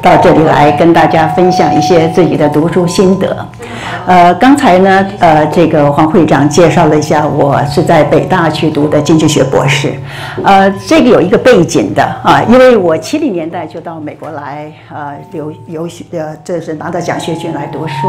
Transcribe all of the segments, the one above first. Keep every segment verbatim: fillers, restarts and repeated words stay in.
到这里来跟大家分享一些自己的读书心得。呃，刚才呢，呃，这个黄会长介绍了一下，我是在北大去读的经济学博士。呃，这个有一个背景的啊，因为我七零年代就到美国来，呃，留留学，呃，这是拿到奖学金来读书。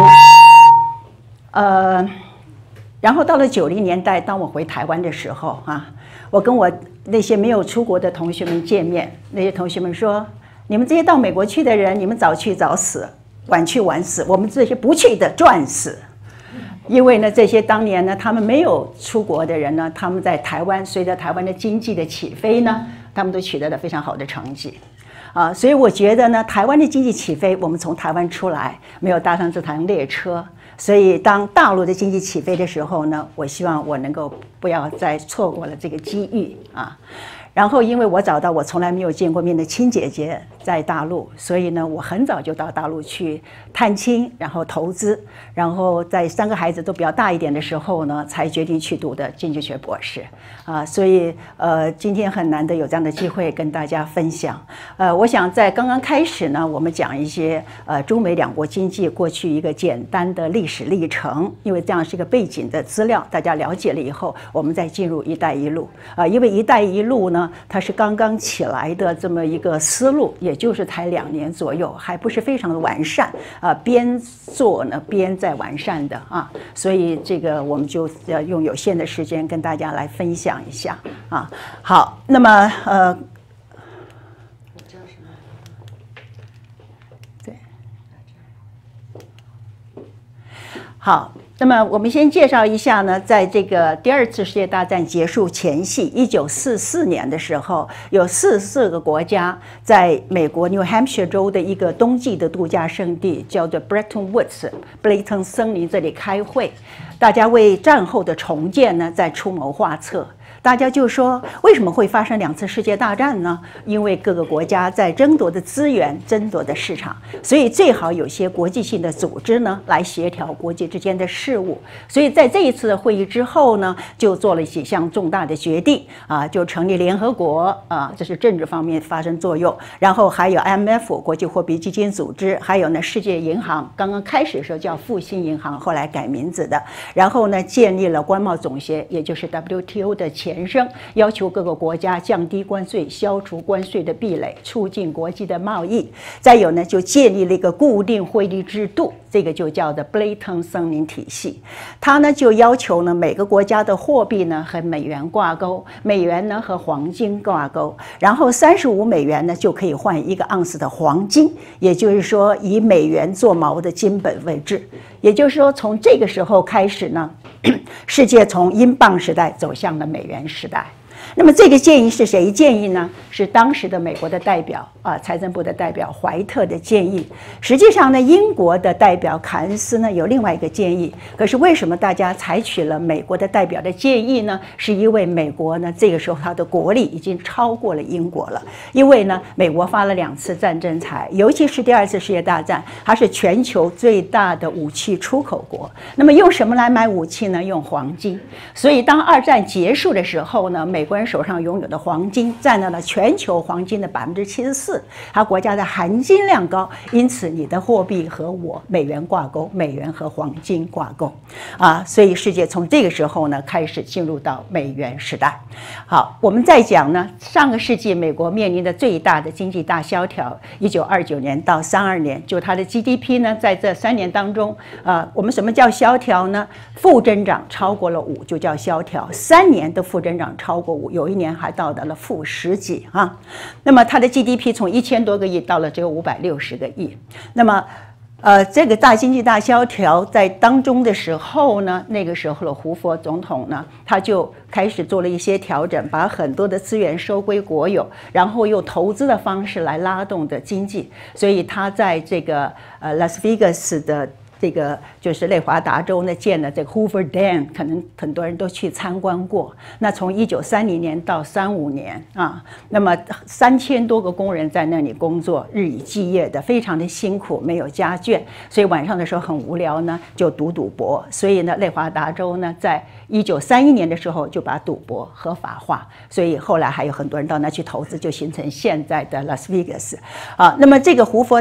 呃，然后到了九零年代，当我回台湾的时候啊，我跟我那些没有出国的同学们见面，那些同学们说：“你们这些到美国去的人，你们早去早死，晚去晚死，我们这些不去的赚死。”因为呢，这些当年呢，他们没有出国的人呢，他们在台湾，随着台湾的经济的起飞呢，他们都取得了非常好的成绩。啊，所以我觉得呢，台湾的经济起飞，我们从台湾出来，没有搭上这趟列车。所以，当大陆的经济起飞的时候呢，我希望我能够不要再错过了这个机遇啊。然后，因为我找到我从来没有见过面的亲姐姐在大陆，所以呢，我很早就到大陆去探亲，然后投资，然后在三个孩子都比较大一点的时候呢，才决定去读的经济学博士啊。所以，呃，今天很难得有这样的机会跟大家分享。呃，我想在刚刚开始呢，我们讲一些呃中美两国经济过去一个简单的历史历程，因为这样是一个背景的资料，大家了解了以后，我们再进入“一带一路”啊，因为“一带一路”呢。它是刚刚起来的这么一个思路，也就是才两年左右，还不是非常的完善啊，边做呢边在完善的啊，所以这个我们就要用有限的时间跟大家来分享一下啊。好，那么呃，对，好。那么我们先介绍一下呢，在这个第二次世界大战结束前夕，一九四四年的时候，有四十四个国家在美国 New Hampshire 州的一个冬季的度假胜地，叫做 Bretton Woods 布雷顿森林这里开会，大家为战后的重建呢在出谋划策。大家就说，为什么会发生两次世界大战呢？因为各个国家在争夺的资源、争夺的市场，所以最好有些国际性的组织呢来协调国际之间的事务。所以在这一次的会议之后呢，就做了几项重大的决定啊，就成立联合国啊，这是政治方面发生作用。然后还有 I M F 国际货币基金组织，还有呢世界银行，刚刚开始的时候叫复兴银行，后来改名字的。然后呢，建立了关贸总协，也就是 W T O 的前。前身要求各个国家降低关税，消除关税的壁垒，促进国际的贸易。再有呢，就建立了一个固定汇率制度，这个就叫做布雷顿森林体系。它呢就要求呢每个国家的货币呢和美元挂钩，美元呢和黄金挂钩，然后三十五美元呢就可以换一个盎司的黄金，也就是说以美元做锚的金本位制。也就是说，从这个时候开始呢，世界从英镑时代走向了美元时代。那么这个建议是谁建议呢？是当时的美国的代表啊，财政部的代表怀特的建议。实际上呢，英国的代表凯恩斯呢有另外一个建议。可是为什么大家采取了美国的代表的建议呢？是因为美国呢这个时候它的国力已经超过了英国了。因为呢，美国发了两次战争财，尤其是第二次世界大战，它是全球最大的武器出口国。那么用什么来买武器呢？用黄金。所以当二战结束的时候呢，美国人手上拥有的黄金占到了全球黄金的百分之七十四，它国家的含金量高，因此你的货币和我美元挂钩，美元和黄金挂钩，啊，所以世界从这个时候呢开始进入到美元时代。好，我们再讲呢，上个世纪美国面临的最大的经济大萧条，一九二九年到三二年，就它的 G D P 呢在这三年当中，啊，我们什么叫萧条呢？负增长超过了五就叫萧条，三年的负增长超过五。有一年还到达了负十几啊，那么它的 G D P 从一千多个亿到了只有五百六十个亿。那么，呃，这个大经济大萧条在当中的时候呢，那个时候的胡佛总统呢，他就开始做了一些调整，把很多的资源收归国有，然后用投资的方式来拉动的经济。所以他在这个呃拉斯维加斯的。这个就是内华达州呢建了这个 Hoover Dam， 可能很多人都去参观过。那从一九三零年到三五年啊，那么三千多个工人在那里工作，日以继夜的，非常的辛苦，没有家眷，所以晚上的时候很无聊呢，就赌赌博。所以呢，内华达州呢，在一九三一年的时候就把赌博合法化，所以后来还有很多人到那去投资，就形成现在的拉斯维加斯啊。那么这个胡佛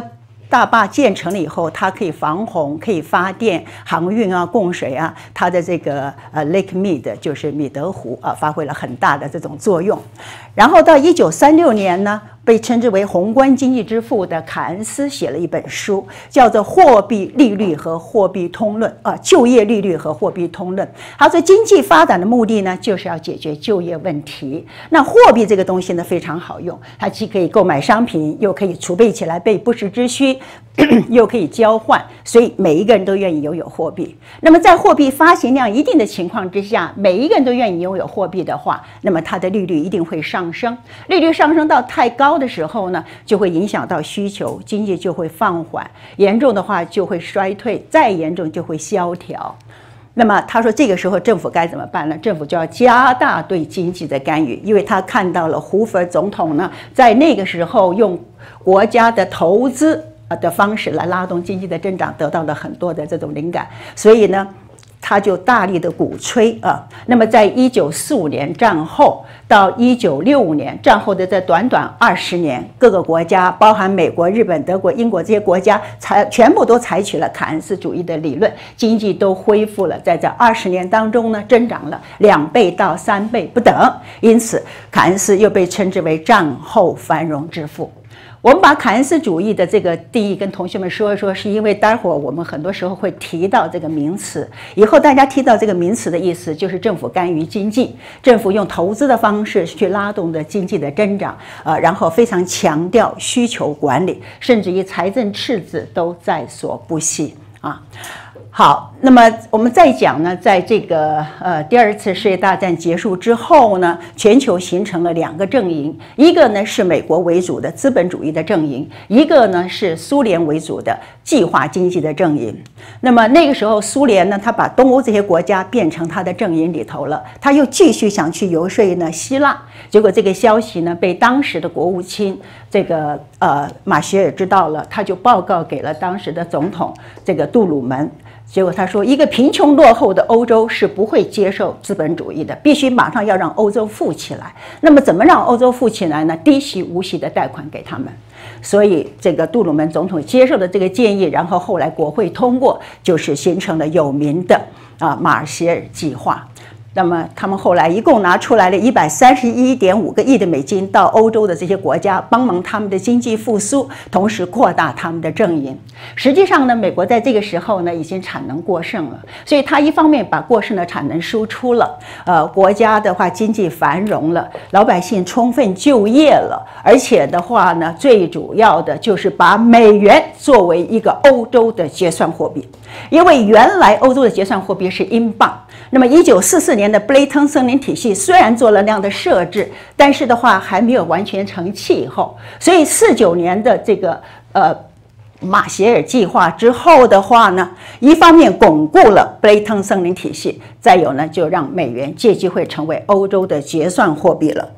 大坝建成了以后，它可以防洪、可以发电、航运啊、供水啊，它的这个呃 Lake Mead 就是米德湖啊，发挥了很大的这种作用。然后到一九三六年呢，被称之为宏观经济之父的凯恩斯写了一本书，叫做《货币利率和货币通论》啊，就业利率和货币通论。他说，经济发展的目的呢，就是要解决就业问题。那货币这个东西呢，非常好用，它既可以购买商品，又可以储备起来备不时之需。又可以交换，所以每一个人都愿意拥有货币。那么在货币发行量一定的情况之下，每一个人都愿意拥有货币的话，那么它的利率一定会上升。利率上升到太高的时候呢，就会影响到需求，经济就会放缓，严重的话就会衰退，再严重就会萧条。那么他说，这个时候政府该怎么办呢？政府就要加大对经济的干预，因为他看到了胡佛总统呢，在那个时候用国家的投资的方式来拉动经济的增长，得到了很多的这种灵感，所以呢，他就大力的鼓吹啊。那么，在一九四五年战后到一九六五年战后的这短短二十年，各个国家，包含美国、日本、德国、英国这些国家，采全部都采取了凯恩斯主义的理论，经济都恢复了，在这二十年当中呢，增长了两倍到三倍不等。因此，凯恩斯又被称之为战后繁荣之父。我们把凯恩斯主义的这个定义跟同学们说一说，是因为待会儿我们很多时候会提到这个名词。以后大家提到这个名词的意思，就是政府干预经济，政府用投资的方式去拉动的经济的增长，呃，然后非常强调需求管理，甚至于财政赤字都在所不惜啊。好，那么我们再讲呢，在这个呃第二次世界大战结束之后呢，全球形成了两个阵营，一个呢是美国为主的资本主义的阵营，一个呢是苏联为主的计划经济的阵营。那么那个时候，苏联呢，他把东欧这些国家变成他的阵营里头了，他又继续想去游说呢希腊，结果这个消息呢被当时的国务卿这个呃马歇尔知道了，他就报告给了当时的总统这个杜鲁门。结果他说，一个贫穷落后的欧洲是不会接受资本主义的，必须马上要让欧洲富起来。那么怎么让欧洲富起来呢？低息无息的贷款给他们。所以这个杜鲁门总统接受了这个建议，然后后来国会通过，就是形成了有名的啊马歇尔计划。那么他们后来一共拿出来了一百三十一点五个亿的美金到欧洲的这些国家，帮忙他们的经济复苏，同时扩大他们的阵营。实际上呢，美国在这个时候呢已经产能过剩了，所以它一方面把过剩的产能输出了，呃，国家的话经济繁荣了，老百姓充分就业了，而且的话呢，最主要的就是把美元作为一个欧洲的结算货币，因为原来欧洲的结算货币是英镑。那么一九四四年的布雷顿森林体系虽然做了那样的设置，但是的话还没有完全成气候，所以四九年的这个呃马歇尔计划之后的话呢，一方面巩固了布雷顿森林体系，再有呢就让美元借机会成为欧洲的结算货币了。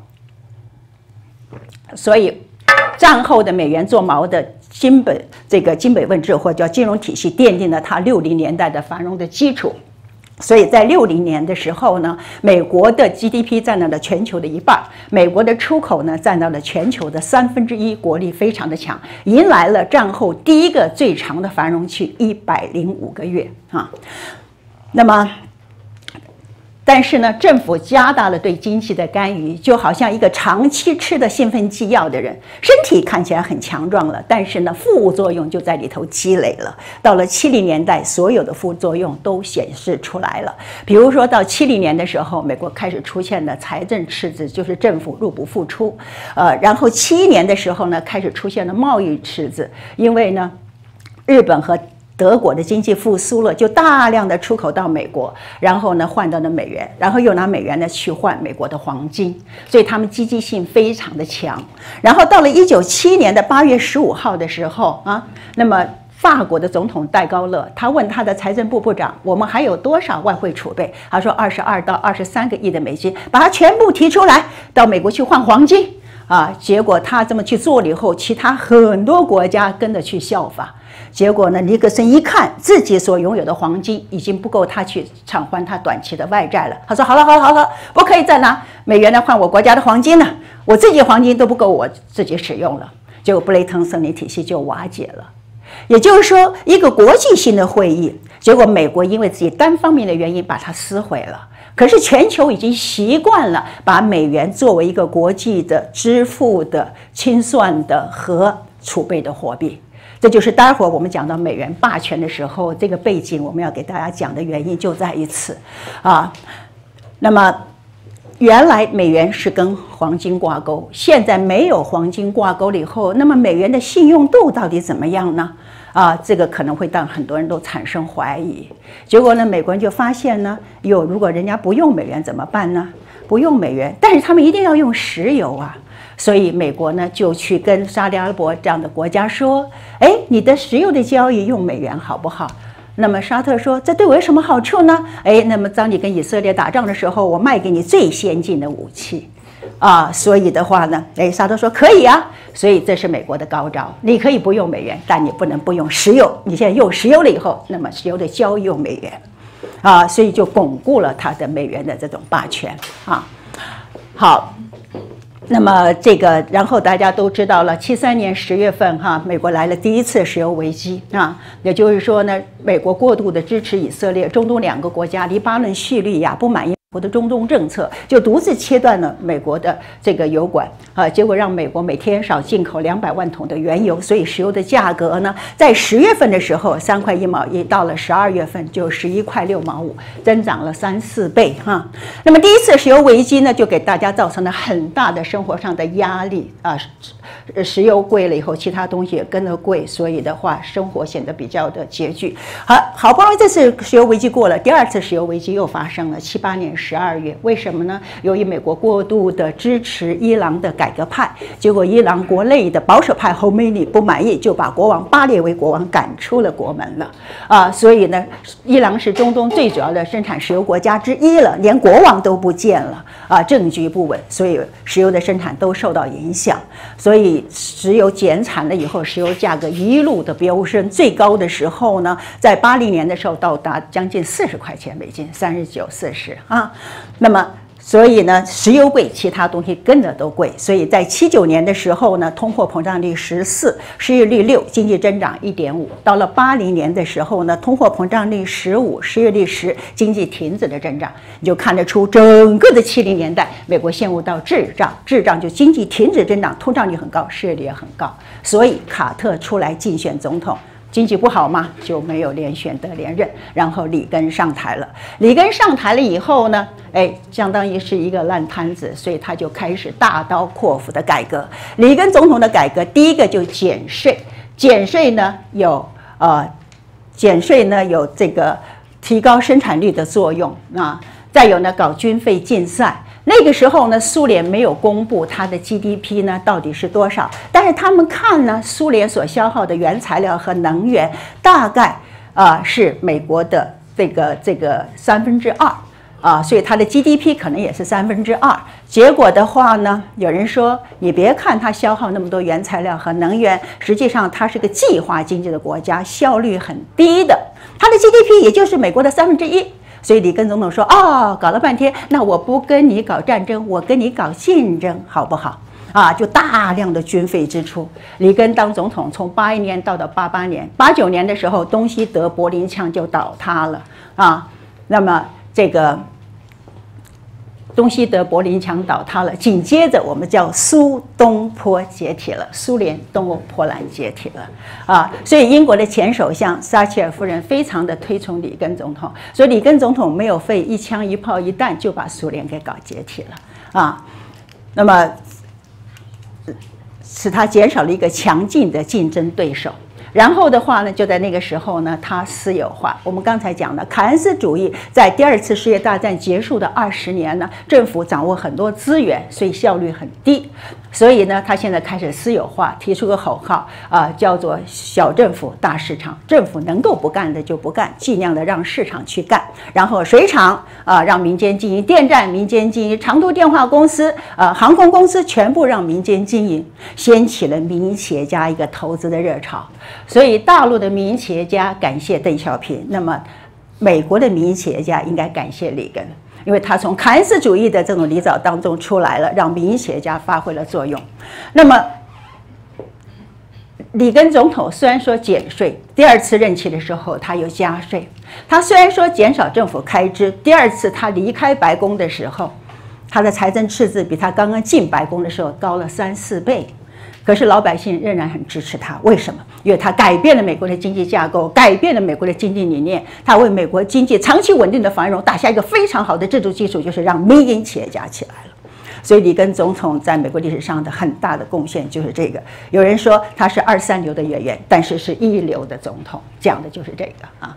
所以战后的美元做锚的金本这个金本位制或叫金融体系，奠定了它六零年代的繁荣的基础。所以在六零年的时候呢，美国的 G D P 占到了全球的一半，美国的出口呢占到了全球的三分之一，国力非常的强，迎来了战后第一个最长的繁荣期一百零五个月啊。那么但是呢，政府加大了对经济的干预，就好像一个长期吃的兴奋剂药的人，身体看起来很强壮了，但是呢，副作用就在里头积累了。到了七零年代，所有的副作用都显示出来了。比如说到七零年的时候，美国开始出现了财政赤字，就是政府入不敷出。呃，然后七一年的时候呢，开始出现了贸易赤字，因为呢，日本和德国的经济复苏了，就大量的出口到美国，然后呢换到了美元，然后又拿美元呢去换美国的黄金，所以他们积极性非常的强。然后到了一九七一年的八月十五号的时候啊，那么法国的总统戴高乐，他问他的财政部部长，我们还有多少外汇储备？他说二十二到二十三个亿的美金，把它全部提出来，到美国去换黄金啊。结果他这么去做了以后，其他很多国家跟着去效法。结果呢，尼克森一看自己所拥有的黄金已经不够他去偿还他短期的外债了，他说好了好了好了，不可以再拿美元来换我国家的黄金了，我自己黄金都不够我自己使用了。结果布雷顿森林体系就瓦解了。 也就是说，一个国际性的会议，结果美国因为自己单方面的原因把它撕毁了。可是全球已经习惯了把美元作为一个国际的支付的、清算的和储备的货币。这就是待会儿我们讲到美元霸权的时候，这个背景我们要给大家讲的原因就在于此啊。那么原来美元是跟黄金挂钩，现在没有黄金挂钩了以后，那么美元的信用度到底怎么样呢？啊，这个可能会让很多人都产生怀疑。结果呢，美国人就发现呢，哟，如果人家不用美元怎么办呢？不用美元，但是他们一定要用石油啊。所以美国呢就去跟沙特阿拉伯这样的国家说，哎，你的石油的交易用美元好不好？那么沙特说，这对我有什么好处呢？哎，那么当你跟以色列打仗的时候，我卖给你最先进的武器。啊，所以的话呢，哎，沙特说可以啊，所以这是美国的高招，你可以不用美元，但你不能不用石油。你现在用石油了以后，那么石油的交易用美元，啊，所以就巩固了它的美元的这种霸权啊。好，那么这个，然后大家都知道了，七三年十月份哈，美国来了第一次石油危机啊，也就是说呢，美国过度的支持以色列、中东两个国家，黎巴嫩、叙利亚不满意美国的中东政策，就独自切断了美国的这个油管啊，结果让美国每天少进口两百万桶的原油，所以石油的价格呢，在十月份的时候三块一毛一，到了十二月份就十一块六毛五，增长了三四倍哈。那么第一次石油危机呢，就给大家造成了很大的生活上的压力啊，石油贵了以后，其他东西也跟着贵，所以的话，生活显得比较的拮据。好，好不容易这次石油危机过了，第二次石油危机又发生了，七八年十二月，为什么呢？由于美国过度的支持伊朗的改革派，结果伊朗国内的保守派侯梅里不满意，就把国王巴列维国王赶出了国门了啊！所以呢，伊朗是中东最主要的生产石油国家之一了，连国王都不见了啊，政局不稳，所以石油的生产都受到影响。所以石油减产了以后，石油价格一路的飙升，最高的时候呢，在八零年的时候到达将近四十块钱美金，三十九、四十啊。那么，所以呢，石油贵，其他东西跟着都贵。所以在七九年的时候呢，通货膨胀率十四，失业率六，经济增长一点五。到了八零年的时候呢，通货膨胀率十五，失业率十，经济停止了增长。你就看得出，整个的七零年代，美国陷入到滞胀，滞胀就经济停止增长，通胀率很高，失业率也很高。所以卡特出来竞选总统。经济不好嘛，就没有连选得连任，然后里根上台了。里根上台了以后呢，哎，相当于是一个烂摊子，所以他就开始大刀阔斧的改革。里根总统的改革，第一个就减税，减税呢有呃，减税呢有这个提高生产率的作用啊，再有呢搞军费竞赛。那个时候呢，苏联没有公布它的 G D P 呢到底是多少，但是他们看呢，苏联所消耗的原材料和能源大概啊、呃、是美国的这个这个三分之二啊，所以它的 G D P 可能也是三分之二。结果的话呢，有人说，你别看它消耗那么多原材料和能源，实际上它是个计划经济的国家，效率很低的，它的 G D P 也就是美国的三分之一。所以里根总统说：“哦，搞了半天，那我不跟你搞战争，我跟你搞竞争，好不好？”啊，就大量的军费支出。里根当总统，从八一年到到八八年、八九年的时候，东西德柏林墙就倒塌了啊。那么这个东西德柏林墙倒塌了，紧接着我们叫苏东坡解体了，苏联东欧波兰解体了啊。所以英国的前首相撒切尔夫人非常的推崇里根总统，所以里根总统没有费一枪一炮一弹就把苏联给搞解体了啊。那么使他减少了一个强劲的竞争对手。然后的话呢，就在那个时候呢，它私有化。我们刚才讲的凯恩斯主义，在第二次世界大战结束的二十年呢，政府掌握很多资源，所以效率很低。所以呢，他现在开始私有化，提出个口号啊、呃，叫做“小政府大市场”。政府能够不干的就不干，尽量的让市场去干。然后水厂啊、呃，让民间经营；电站民间经营；长途电话公司、呃，航空公司全部让民间经营，掀起了民营企业家一个投资的热潮。所以大陆的民营企业家感谢邓小平，那么美国的民营企业家应该感谢里根。因为他从凯恩斯主义的这种泥沼当中出来了，让民营企业家发挥了作用。那么， 里根总统虽然说减税，第二次任期的时候他又加税。他虽然说减少政府开支，第二次他离开白宫的时候，他的财政赤字比他刚刚进白宫的时候高了三四倍。可是老百姓仍然很支持他，为什么？因为他改变了美国的经济架构，改变了美国的经济理念，他为美国经济长期稳定的繁荣打下一个非常好的制度基础，就是让民营企业家起来了。所以里根总统在美国历史上的很大的贡献就是这个。有人说他是二三流的演员，但是是一流的总统，讲的就是这个啊。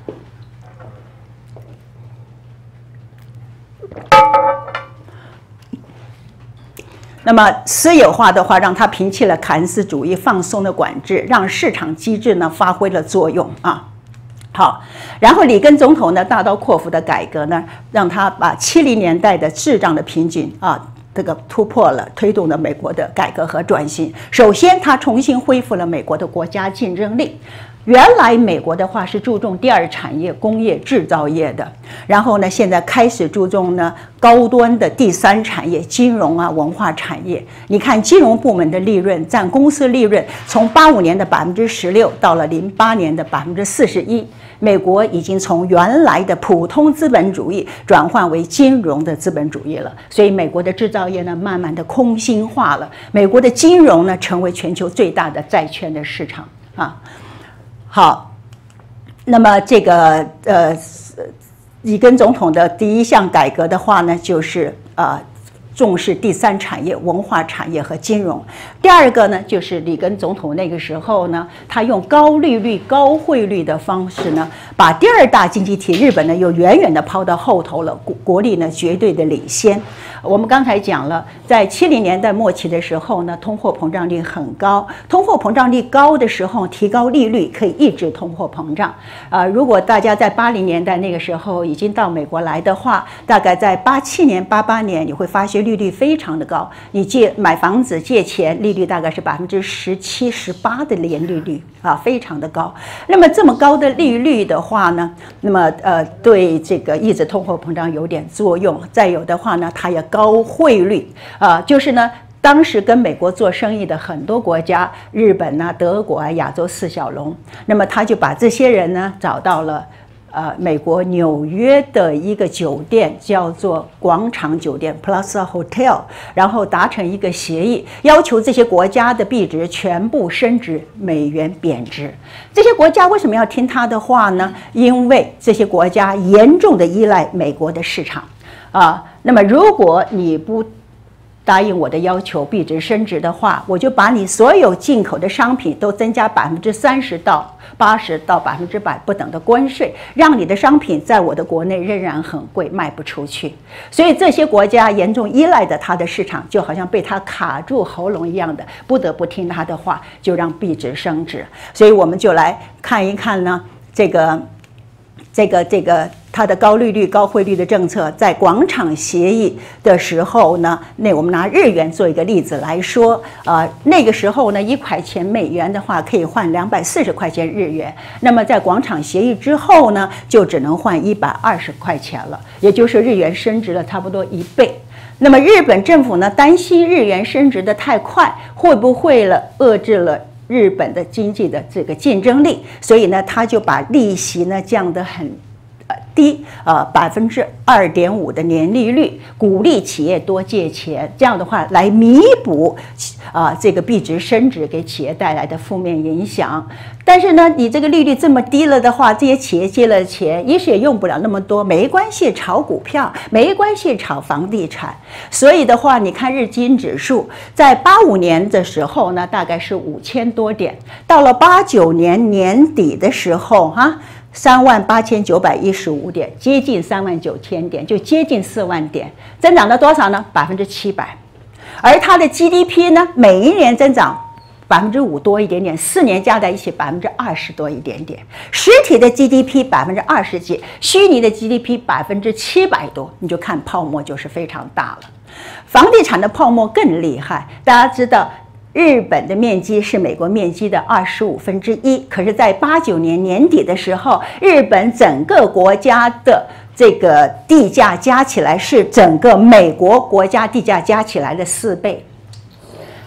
那么私有化的话，让他摒弃了凯恩斯主义放松的管制，让市场机制呢发挥了作用啊。好，然后里根总统呢大刀阔斧的改革呢，让他把七零年代的滞胀的瓶颈啊这个突破了，推动了美国的改革和转型。首先，他重新恢复了美国的国家竞争力。原来美国的话是注重第二产业、工业制造业的，然后呢，现在开始注重呢高端的第三产业、金融啊、文化产业。你看，金融部门的利润占公司利润，从八五年的百分之十六到了零八年的百分之四十一。美国已经从原来的普通资本主义转换为金融的资本主义了，所以美国的制造业呢，慢慢的空心化了。美国的金融呢，成为全球最大的债券的市场啊。好，那么这个呃，里根总统的第一项改革的话呢，就是呃。重视第三产业、文化产业和金融。第二个呢，就是里根总统那个时候呢，他用高利率、高汇率的方式呢，把第二大经济体日本呢又远远的抛到后头了，国国力呢绝对的领先。我们刚才讲了，在七零年代末期的时候呢，通货膨胀率很高，通货膨胀率高的时候，提高利率可以抑制通货膨胀。啊、呃，如果大家在八零年代那个时候已经到美国来的话，大概在八七年、八八年，你会发现利率非常的高，你借买房子借钱利率大概是百分之十七、十八的年利率啊，非常的高。那么这么高的利率的话呢，那么呃对这个抑制通货膨胀有点作用。再有的话呢，它也高汇率啊、呃，就是呢。当时跟美国做生意的很多国家，日本啊、德国啊、亚洲四小龙，那么他就把这些人呢找到了。呃，美国纽约的一个酒店叫做广场酒店 Plaza Hotel， 然后达成一个协议，要求这些国家的币值全部升值，美元贬值。这些国家为什么要听他的话呢？因为这些国家严重的依赖美国的市场啊。那么如果你不答应我的要求，币值升值的话，我就把你所有进口的商品都增加百分之三十到八十到百分之百不等的关税，让你的商品在我的国内仍然很贵，卖不出去。所以这些国家严重依赖的它的市场，就好像被它卡住喉咙一样的，不得不听他的话，就让币值升值。所以我们就来看一看呢，这个。这个这个它的高利率、高汇率的政策，在广场协议的时候呢，那我们拿日元做一个例子来说，呃，那个时候呢，一块钱美元的话可以换两百四十块钱日元，那么在广场协议之后呢，就只能换一百二十块钱了，也就是日元升值了差不多一倍。那么日本政府呢，担心日元升值的太快，会不会了遏制了日本的经济的这个竞争力，所以呢，他就把利息呢降得很呃低，呃百分之二点五的年利率，鼓励企业多借钱，这样的话来弥补啊、呃、这个币值升值给企业带来的负面影响。但是呢，你这个利率这么低了的话，这些企业借了钱，也许也用不了那么多，没关系，炒股票，没关系，炒房地产。所以的话，你看日经指数在八五年的时候呢，大概是五千多点，到了八九年年底的时候，哈。三万八千九百一十五点，接近三万九千点，就接近四万点，增长了多少呢？百分之七百。而它的 G D P 呢，每一年增长百分之五多一点点，四年加在一起百分之二十多一点点。实体的 G D P 百分之二十几，虚拟的 G D P 百分之七百多，你就看泡沫就是非常大了。房地产的泡沫更厉害，大家知道。日本的面积是美国面积的二十五分之一，可是，在八九年年底的时候，日本整个国家的这个地价加起来是整个美国国家地价加起来的四倍。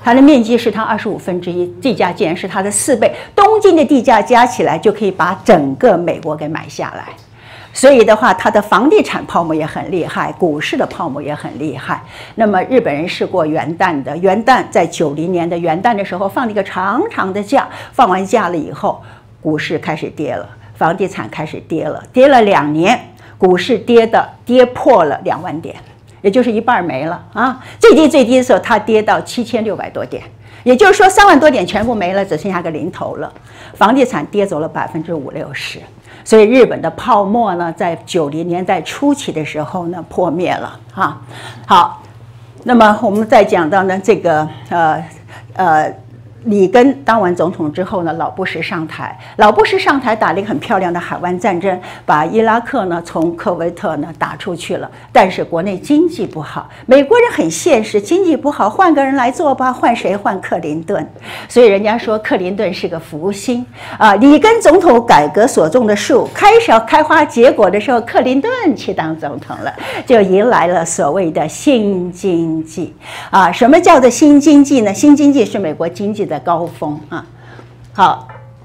它的面积是它二十五分之一，地价竟然是它的四倍，东京的地价加起来就可以把整个美国给买下来。所以的话，它的房地产泡沫也很厉害，股市的泡沫也很厉害。那么日本人是过元旦的，元旦在九零年的元旦的时候放了一个长长的假，放完假了以后，股市开始跌了，房地产开始跌了，跌了两年，股市跌的跌破了两万点，也就是一半没了啊！最低最低的时候，它跌到七千六百多点。也就是说，三万多点全部没了，只剩下个零头了。房地产跌走了百分之五六十，所以日本的泡沫呢，在九零年代初期的时候呢破灭了哈。好，那么我们再讲到呢这个呃呃。里根当完总统之后呢，老布什上台，老布什上台打了一个很漂亮的海湾战争，把伊拉克呢从科威特呢打出去了。但是国内经济不好，美国人很现实，经济不好，换个人来做吧，换谁？换克林顿。所以人家说克林顿是个福星啊。里根总统改革所种的树开始要开花结果的时候，克林顿去当总统了，就迎来了所谓的新经济啊。什么叫做新经济呢？新经济是美国经济的高峰啊。好，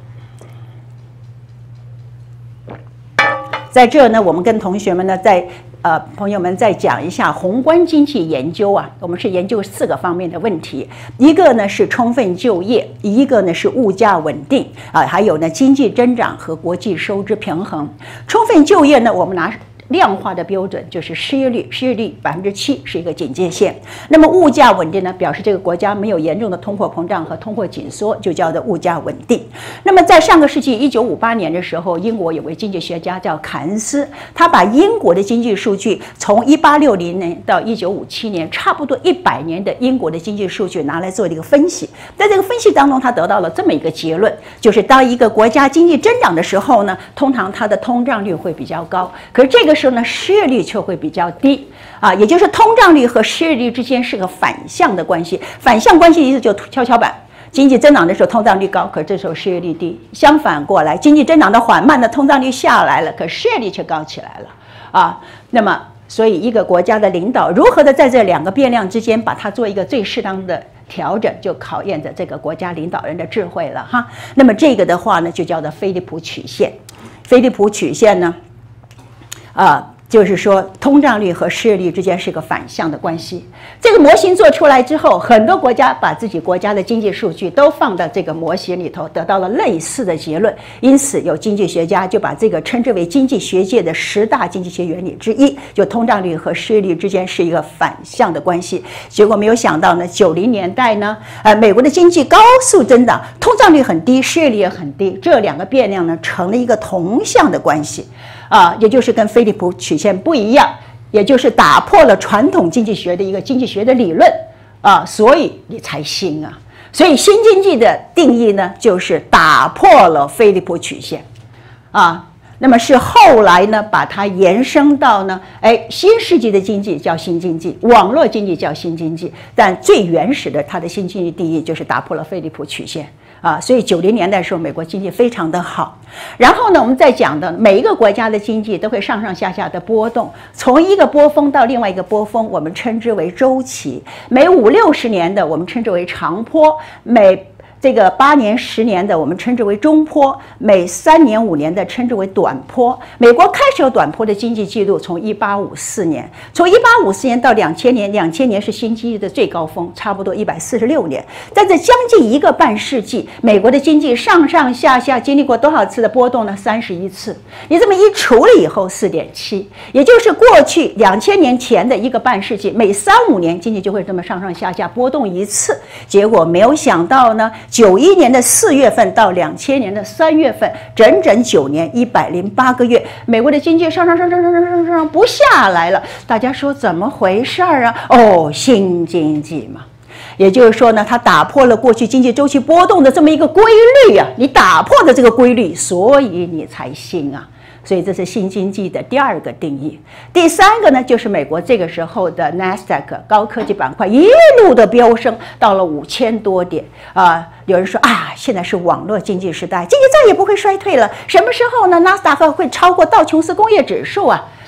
在这呢，我们跟同学们呢，在呃朋友们再讲一下宏观经济研究啊。我们是研究四个方面的问题，一个呢是充分就业，一个呢是物价稳定啊，还有呢经济增长和国际收支平衡。充分就业呢，我们拿量化的标准就是失业率，失业率百分之七是一个警戒线。那么物价稳定呢，表示这个国家没有严重的通货膨胀和通货紧缩，就叫做物价稳定。那么在上个世纪一九五八年的时候，英国有位经济学家叫凯恩斯，他把英国的经济数据从一八六零年到一九五七年，差不多一百年的英国的经济数据拿来做了一个分析。在这个分析当中，他得到了这么一个结论，就是当一个国家经济增长的时候呢，通常它的通胀率会比较高，可是这个时候呢，失业率却会比较低啊，也就是通胀率和失业率之间是个反向的关系。反向关系的意思就跷跷板，经济增长的时候通胀率高，可这时候失业率低；相反过来，经济增长的缓慢的通胀率下来了，可失业率却高起来了啊。那么，所以一个国家的领导如何的在这两个变量之间把它做一个最适当的调整，就考验着这个国家领导人的智慧了哈。那么这个的话呢，就叫做菲利普曲线。菲利普曲线呢？啊，就是说通胀率和失业率之间是个反向的关系。这个模型做出来之后，很多国家把自己国家的经济数据都放到这个模型里头，得到了类似的结论。因此，有经济学家就把这个称之为经济学界的十大经济学原理之一，就通胀率和失业率之间是一个反向的关系。结果没有想到呢，九零年代呢，呃，美国的经济高速增长，通胀率很低，失业率也很低，这两个变量呢，成了一个同向的关系。啊，也就是跟菲利普曲线不一样，也就是打破了传统经济学的一个经济学的理论啊，所以你才新啊。所以新经济的定义呢，就是打破了菲利普曲线啊。那么是后来呢，把它延伸到呢，哎，新世纪的经济叫新经济，网络经济叫新经济，但最原始的它的新经济定义就是打破了菲利普曲线。啊，所以九零年代的时候，美国经济非常的好。然后呢，我们再讲的每一个国家的经济都会上上下下的波动，从一个波峰到另外一个波峰，我们称之为周期。每五六十年的，我们称之为长坡；每这个八年、十年的，我们称之为中坡；每三年、五年的，称之为短坡。美国开始有短坡的经济记录，从一八五四年，从一八五四年到两千年，两千年是新经济的最高峰，差不多一百四十六年。在这将近一个半世纪，美国的经济上上下下经历过多少次的波动呢？三十一次。你这么一除了以后，四点七，也就是过去两千年前的一个半世纪，每三五年经济就会这么上上下下波动一次。结果没有想到呢。九一年的四月份到两千年的三月份，整整九年一百零八个月，美国的经济上上上上上上上上不下来了。大家说怎么回事啊？哦，新经济嘛，也就是说呢，它打破了过去经济周期波动的这么一个规律啊，你打破的这个规律，所以你才新啊。所以这是新经济的第二个定义。第三个呢，就是美国这个时候的 Nasdaq 高科技板块一路的飙升，到了五千多点啊。有人说啊，现在是网络经济时代，经济再也不会衰退了。什么时候呢 ？Nasdaq 会超过道琼斯工业指数啊？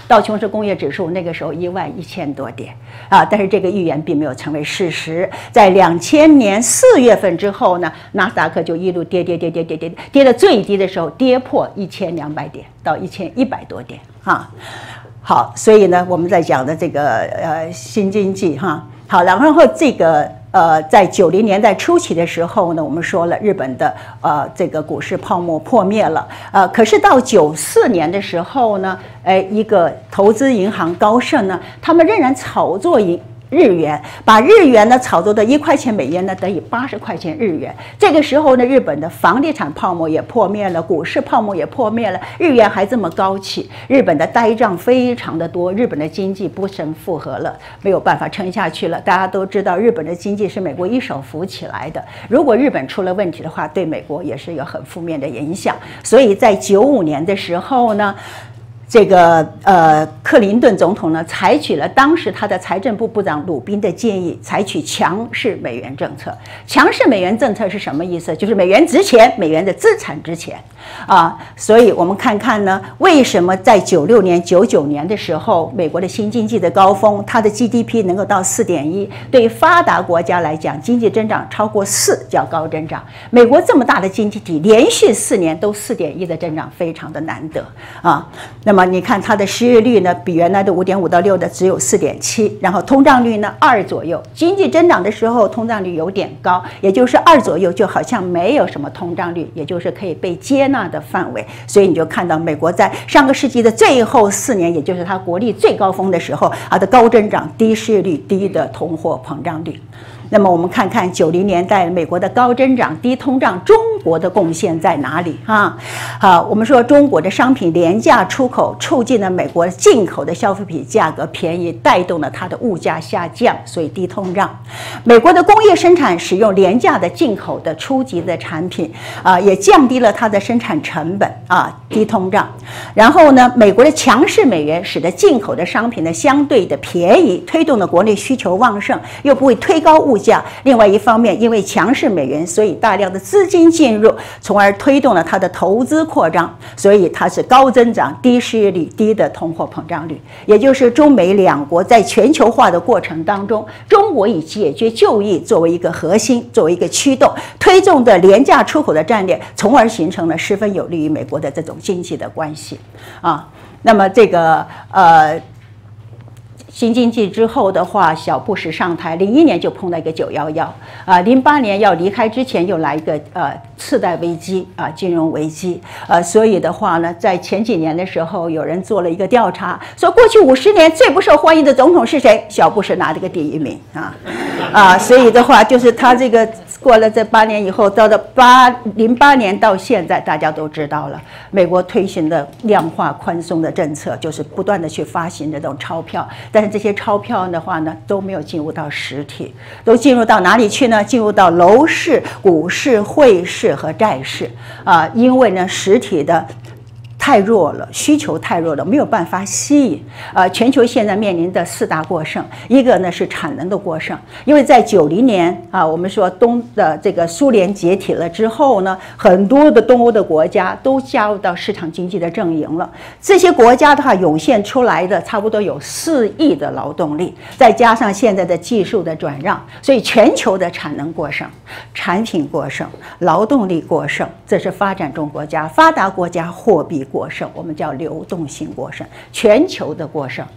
道琼斯工业指数那个时候一万一千多点啊，但是这个预言并没有成为事实。在两千年四月份之后呢，纳斯达克就一路跌跌跌跌跌跌跌到最低的时候跌破一千两百点到一千一百多点啊。好，所以呢，我们在讲的这个呃新经济哈，好，然后这个。呃，在九零年代初期的时候呢，我们说了日本的呃这个股市泡沫破灭了，呃，可是到九四年的时候呢，哎，一个投资银行高盛呢，他们仍然炒作银。日元，把日元呢炒作到一块钱美元呢等于八十块钱日元。这个时候呢，日本的房地产泡沫也破灭了，股市泡沫也破灭了，日元还这么高企，日本的呆账非常的多，日本的经济不胜负荷了，没有办法撑下去了。大家都知道，日本的经济是美国一手扶起来的，如果日本出了问题的话，对美国也是有很负面的影响。所以在九五年的时候呢。这个呃，克林顿总统呢，采取了当时他的财政部部长鲁宾的建议，采取强势美元政策。强势美元政策是什么意思？就是美元值钱，美元的资产值钱啊。所以我们看看呢，为什么在九六年、九九年的时候，美国的新经济的高峰，它的 G D P 能够到四点一，对于发达国家来讲，经济增长超过四叫高增长。美国这么大的经济体，连续四年都四点一的增长，非常的难得啊。那么。那么你看它的失业率呢，比原来的五点五到六的只有四点七，然后通胀率呢二左右。经济增长的时候，通胀率有点高，也就是二左右，就好像没有什么通胀率，也就是可以被接纳的范围。所以你就看到美国在上个世纪的最后四年，也就是它国力最高峰的时候，它的高增长、低失业率、低的通货膨胀率。那么我们看看九零年代美国的高增长、低通胀，中国的贡献在哪里啊？好，我们说中国的商品廉价出口，促进了美国进口的消费品价格便宜，带动了它的物价下降，所以低通胀。美国的工业生产使用廉价的进口的初级的产品啊，也降低了它的生产成本啊，低通胀。然后呢，美国的强势美元使得进口的商品呢相对的便宜，推动了国内需求旺盛，又不会推高物价。另外一方面，因为强势美元，所以大量的资金进入，从而推动了它的投资扩张，所以它是高增长、低失业率、低的通货膨胀率。也就是中美两国在全球化的过程当中，中国以解决就业作为一个核心，作为一个驱动，推动的廉价出口的战略，从而形成了十分有利于美国的这种经济的关系啊。那么这个呃。新经济之后的话，小布什上台，零一年就碰到一个九幺幺啊，零八年要离开之前又来一个呃次贷危机啊，金融危机呃，所以的话呢，在前几年的时候，有人做了一个调查，说过去五十年最不受欢迎的总统是谁？小布什拿了个第一名啊啊，所以的话就是他这个过了这八年以后，到了八零八年到现在，大家都知道了，美国推行的量化宽松的政策，就是不断的去发行这种钞票，但是这些钞票的话呢，都没有进入到实体，都进入到哪里去呢？进入到楼市、股市、汇市和债市啊，因为呢，实体的太弱了，需求太弱了，没有办法吸引。呃，全球现在面临的四大过剩，一个呢是产能的过剩，因为在九零年啊，我们说东的这个苏联解体了之后呢，很多的东欧的国家都加入到市场经济的阵营了。这些国家的话，涌现出来的差不多有四亿的劳动力，再加上现在的技术的转让，所以全球的产能过剩、产品过剩、劳动力过剩，这是发展中国家、发达国家货币过剩。过剩，我们叫流动性过剩，全球的过剩。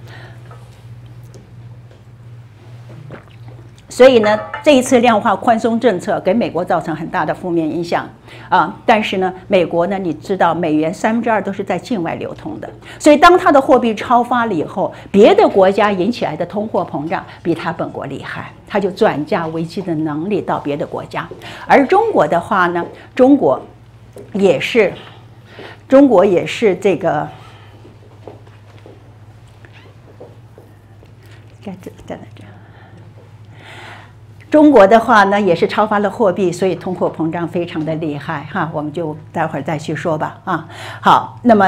所以呢，这一次量化宽松政策给美国造成很大的负面影响啊。但是呢，美国呢，你知道，美元三分之二都是在境外流通的，所以当它的货币超发了以后，别的国家引起来的通货膨胀比它本国厉害，它就转嫁危机的能力到别的国家。而中国的话呢，中国也是。中国也是这个，该这在哪这？中国的话呢，也是超发了货币，所以通货膨胀非常的厉害哈，我们就待会儿再去说吧啊。好，那么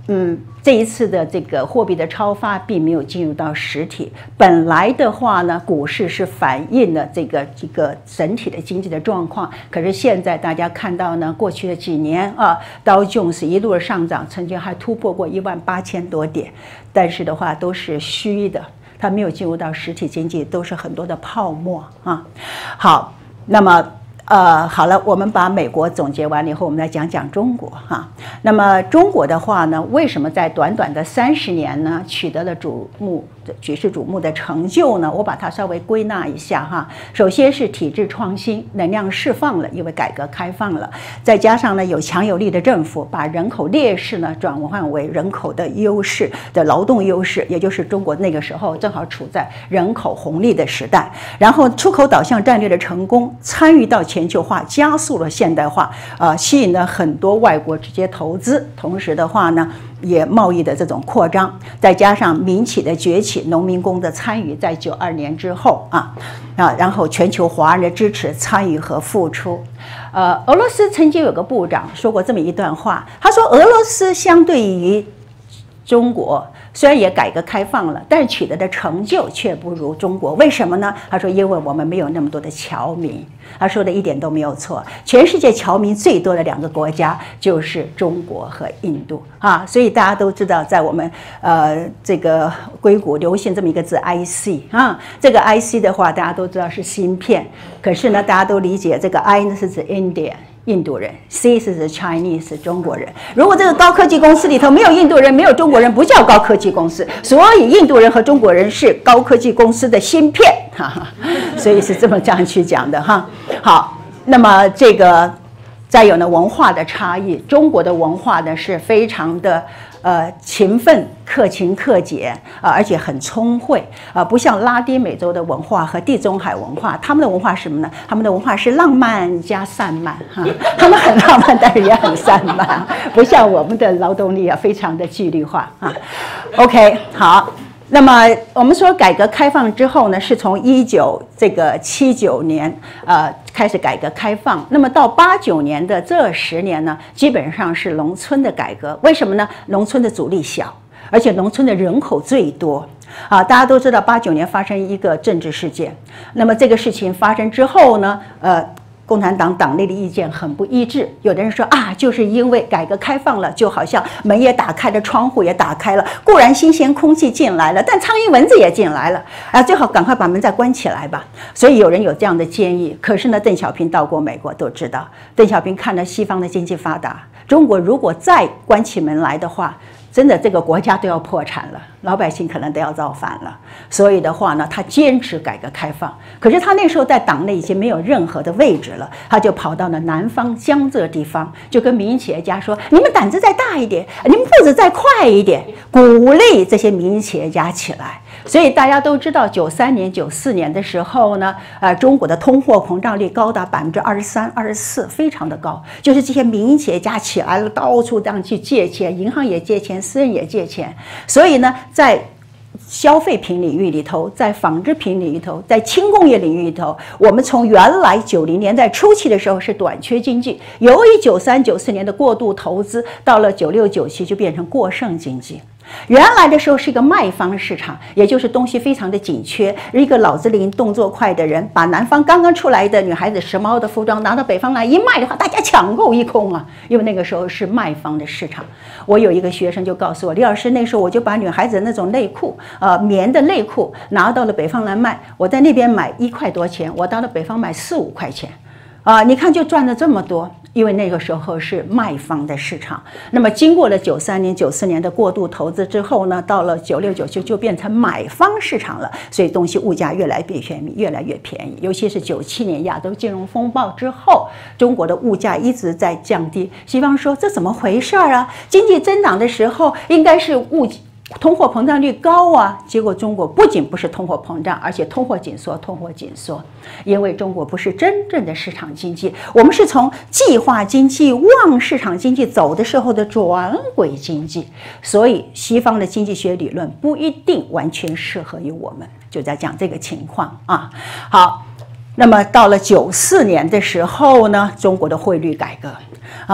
嗯，这一次的这个货币的超发并没有进入到实体。本来的话呢，股市是反映了这个这个整体的经济的状况。可是现在大家看到呢，过去的几年啊，道琼斯一路的上涨，曾经还突破过一万八千多点，但是的话都是虚的，它没有进入到实体经济，都是很多的泡沫啊。好，那么。呃，好了，我们把美国总结完了以后，我们来讲讲中国哈。那么中国的话呢，为什么在短短的三十年呢，取得了瞩目、举世瞩目的成就呢？我把它稍微归纳一下哈。首先是体制创新，能量释放了，因为改革开放了，再加上呢有强有力的政府，把人口劣势呢转换为人口的优势的劳动优势，也就是中国那个时候正好处在人口红利的时代。然后出口导向战略的成功，参与到全球化，加速了现代化，呃，吸引了很多外国直接投资，同时的话呢，也贸易的这种扩张，再加上民企的崛起，农民工的参与，在九二年之后啊啊，然后全球华人的支持、参与和付出。呃，俄罗斯曾经有个部长说过这么一段话，他说俄罗斯相对于中国虽然也改革开放了，但取得的成就却不如中国。为什么呢？他说，因为我们没有那么多的侨民。他说的一点都没有错。全世界侨民最多的两个国家就是中国和印度啊，所以大家都知道，在我们呃这个硅谷流行这么一个字 I C 啊，这个 I C 的话，大家都知道是芯片，可是呢，大家都理解这个 I 呢是指 India。印度人 ，C 是指 Chinese 中国人。如果这个高科技公司里头没有印度人，没有中国人，不叫高科技公司。所以印度人和中国人是高科技公司的芯片，哈哈。所以是这么这样去讲的哈。好，那么这个再有呢文化的差异，中国的文化呢是非常的。呃，勤奋、克勤克俭啊、呃，而且很聪慧啊、呃，不像拉丁美洲的文化和地中海文化，他们的文化是什么呢？他们的文化是浪漫加散漫哈，他们很浪漫，但是也很散漫，不像我们的劳动力啊，非常的纪律化啊。OK， 好。那么我们说改革开放之后呢，是从一九这个七九年呃开始改革开放，那么到八九年的这十年呢，基本上是农村的改革。为什么呢？农村的阻力小，而且农村的人口最多啊。大家都知道，八九年发生一个政治事件，那么这个事情发生之后呢，呃。共产党党内的意见很不一致，有的人说啊，就是因为改革开放了，就好像门也打开了，窗户也打开了，固然新鲜空气进来了，但苍蝇蚊子也进来了啊，最好赶快把门再关起来吧。所以有人有这样的建议。可是呢，邓小平到过美国都知道，邓小平看了西方的经济发达，中国如果再关起门来的话，真的这个国家都要破产了，老百姓可能都要造反了。所以的话呢，他坚持改革开放。可是他那时候在党内已经没有任何的位置了，他就跑到了南方江浙地方，就跟民营企业家说：“你们胆子再大一点，你们步子再快一点，鼓励这些民营企业家起来。”所以大家都知道，九三年、九四年的时候呢，呃，中国的通货膨胀率高达百分之二十三、二十四，非常的高。就是这些民营企业家起来了，到处这样去借钱，银行也借钱，私人也借钱。所以呢，在消费品领域里头，在纺织品领域里头，在轻工业领域里头，我们从原来九零年代初期的时候是短缺经济，由于九三、九四年的过度投资，到了九六、九七就变成过剩经济。原来的时候是一个卖方市场，也就是东西非常的紧缺，一个脑子灵、动作快的人，把南方刚刚出来的女孩子时髦的服装拿到北方来一卖的话，大家抢购一空啊！因为那个时候是卖方的市场。我有一个学生就告诉我，李老师，那时候我就把女孩子的那种内裤，呃，棉的内裤拿到了北方来卖，我在那边买一块多钱，我到了北方买四五块钱。啊、呃，你看就赚了这么多，因为那个时候是卖方的市场。那么经过了九三年、九四年的过度投资之后呢，到了九六、九七就变成买方市场了，所以东西物价越来越便宜，越来越便宜。尤其是九七年亚洲金融风暴之后，中国的物价一直在降低。西方说这怎么回事啊？经济增长的时候应该是物通货膨胀率高啊，结果中国不仅不是通货膨胀，而且通货紧缩，通货紧缩。因为中国不是真正的市场经济，我们是从计划经济往市场经济走的时候的转轨经济，所以西方的经济学理论不一定完全适合于我们，就在讲这个情况啊。好，那么到了九四年的时候呢，中国的汇率改革啊。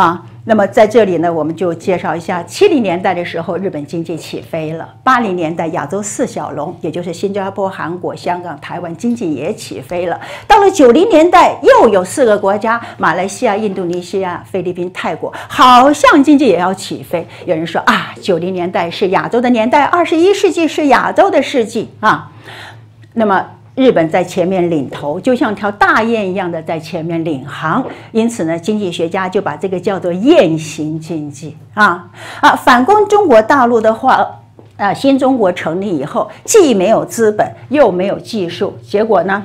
那么在这里呢，我们就介绍一下，七零年代的时候，日本经济起飞了；八零年代，亚洲四小龙，也就是新加坡、韩国、香港、台湾经济也起飞了。到了九零年代，又有四个国家：马来西亚、印度尼西亚、菲律宾、泰国，好像经济也要起飞。有人说啊，九零年代是亚洲的年代，二十一世纪是亚洲的世纪啊。那么日本在前面领头，就像条大雁一样的在前面领航，因此呢，经济学家就把这个叫做雁行经济啊啊。反观中国大陆的话，啊，新中国成立以后，既没有资本，又没有技术，结果呢，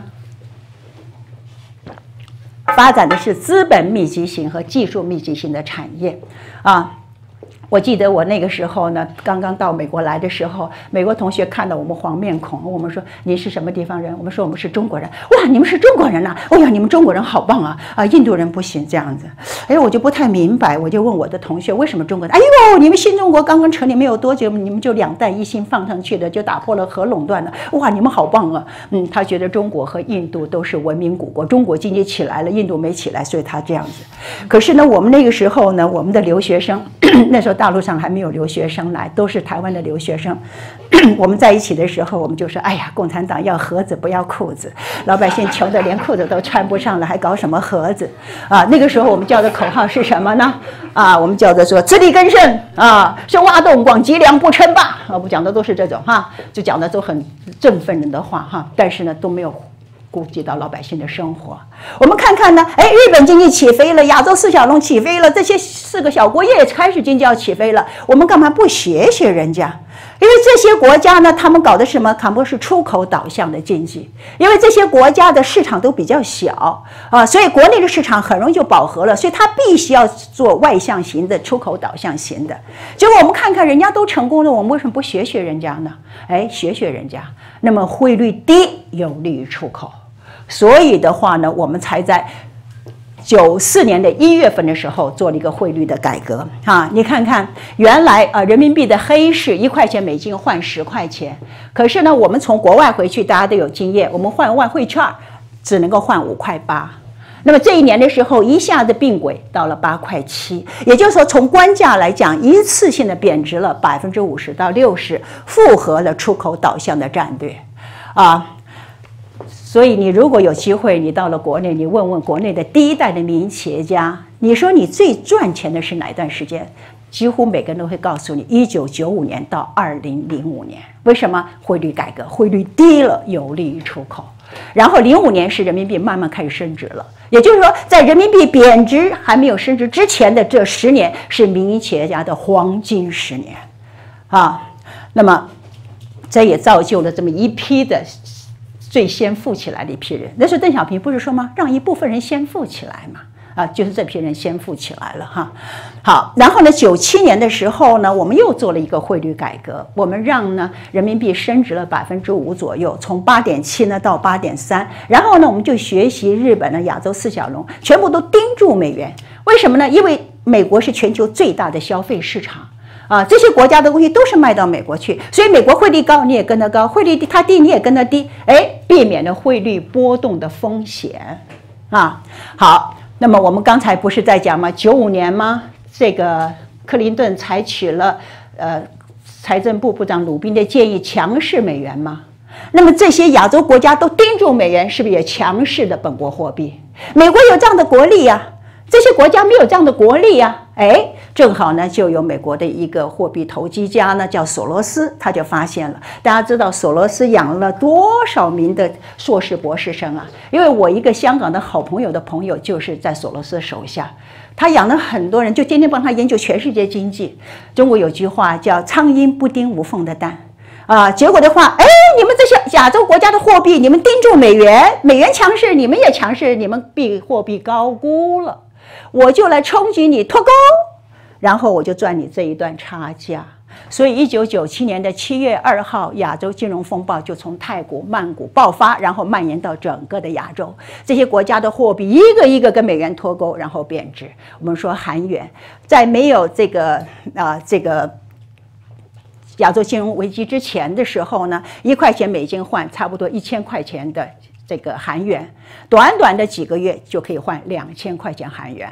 发展的是资本密集型和技术密集型的产业啊。我记得我那个时候呢，刚刚到美国来的时候，美国同学看到我们黄面孔，我们说您是什么地方人？我们说我们是中国人。哇，你们是中国人呐、啊！哎呀，你们中国人好棒啊！啊，印度人不行这样子。哎，我就不太明白，我就问我的同学，为什么中国人？哎呦，你们新中国刚刚成立没有多久，你们就两弹一星放上去的，就打破了核垄断了。哇，你们好棒啊！嗯，他觉得中国和印度都是文明古国，中国经济起来了，印度没起来，所以他这样子。可是呢，我们那个时候呢，我们的留学生那时候大陆上还没有留学生来，都是台湾的留学生。我们在一起的时候，我们就说：“哎呀，共产党要盒子不要裤子，老百姓穷得连裤子都穿不上了，还搞什么盒子啊？”那个时候我们叫的口号是什么呢？啊，我们叫的说“自力更生啊，深挖洞，广积粮，不称霸”啊，我讲的都是这种哈，就讲的都很振奋人的话哈，但是呢都没有顾及到老百姓的生活。我们看看呢，哎，日本经济起飞了，亚洲四小龙起飞了，这些四个小国也开始经济要起飞了，我们干嘛不学学人家？因为这些国家呢，他们搞的是什么？他们是出口导向的经济，因为这些国家的市场都比较小啊，所以国内的市场很容易就饱和了，所以它必须要做外向型的、出口导向型的。结果我们看看人家都成功了，我们为什么不学学人家呢？哎，学学人家，那么汇率低有利于出口。所以的话呢，我们才在九四年的一月份的时候做了一个汇率的改革啊。你看看，原来啊人民币的黑市一块钱美金换十块钱，可是呢，我们从国外回去，大家都有经验，我们换外汇券只能够换五块八。那么这一年的时候，一下子并轨到了八块七，也就是说，从官价来讲，一次性的贬值了百分之五十到六十，符合了出口导向的战略啊。所以你如果有机会，你到了国内，你问问国内的第一代的民营企业家，你说你最赚钱的是哪一段时间？几乎每个人都会告诉你，一九九五年到二零零五年。为什么？汇率改革，汇率低了，有利于出口。然后零五年是人民币慢慢开始升值了，也就是说，在人民币贬值还没有升值之前的这十年，是民营企业家的黄金十年，啊，那么这也造就了这么一批的。最先富起来的一批人，那时候邓小平不是说吗？让一部分人先富起来嘛，啊，就是这批人先富起来了哈。好，然后呢，九七年的时候呢，我们又做了一个汇率改革，我们让呢人民币升值了百分之五左右，从八点七呢到八点三，然后呢，我们就学习日本的亚洲四小龙，全部都盯住美元。为什么呢？因为美国是全球最大的消费市场。啊，这些国家的东西都是卖到美国去，所以美国汇率高，你也跟它高；汇率低，它低，你也跟它低。哎，避免了汇率波动的风险。啊，好，那么我们刚才不是在讲吗？九五年吗？这个克林顿采取了呃财政部部长鲁宾的建议，强势美元吗？那么这些亚洲国家都盯住美元，是不是也强势的本国货币？美国有这样的国力呀、啊。这些国家没有这样的国力呀、啊，哎，正好呢，就有美国的一个货币投机家呢，叫索罗斯，他就发现了。大家知道索罗斯养了多少名的硕士博士生啊？因为我一个香港的好朋友的朋友就是在索罗斯手下，他养了很多人，就天天帮他研究全世界经济。中国有句话叫“苍蝇不叮无缝的蛋”。啊，结果的话，哎，你们这些亚洲国家的货币，你们盯住美元，美元强势，你们也强势，你们币货币高估了。我就来冲击你脱钩，然后我就赚你这一段差价。所以一九九七年的七月二号，亚洲金融风暴就从太古、曼谷爆发，然后蔓延到整个的亚洲。这些国家的货币一个一个跟美元脱钩，然后贬值。我们说韩元，在没有这个啊、呃、这个亚洲金融危机之前的时候呢，一块钱美金换差不多一千块钱的这个韩元，短短的几个月就可以换两千块钱韩元了。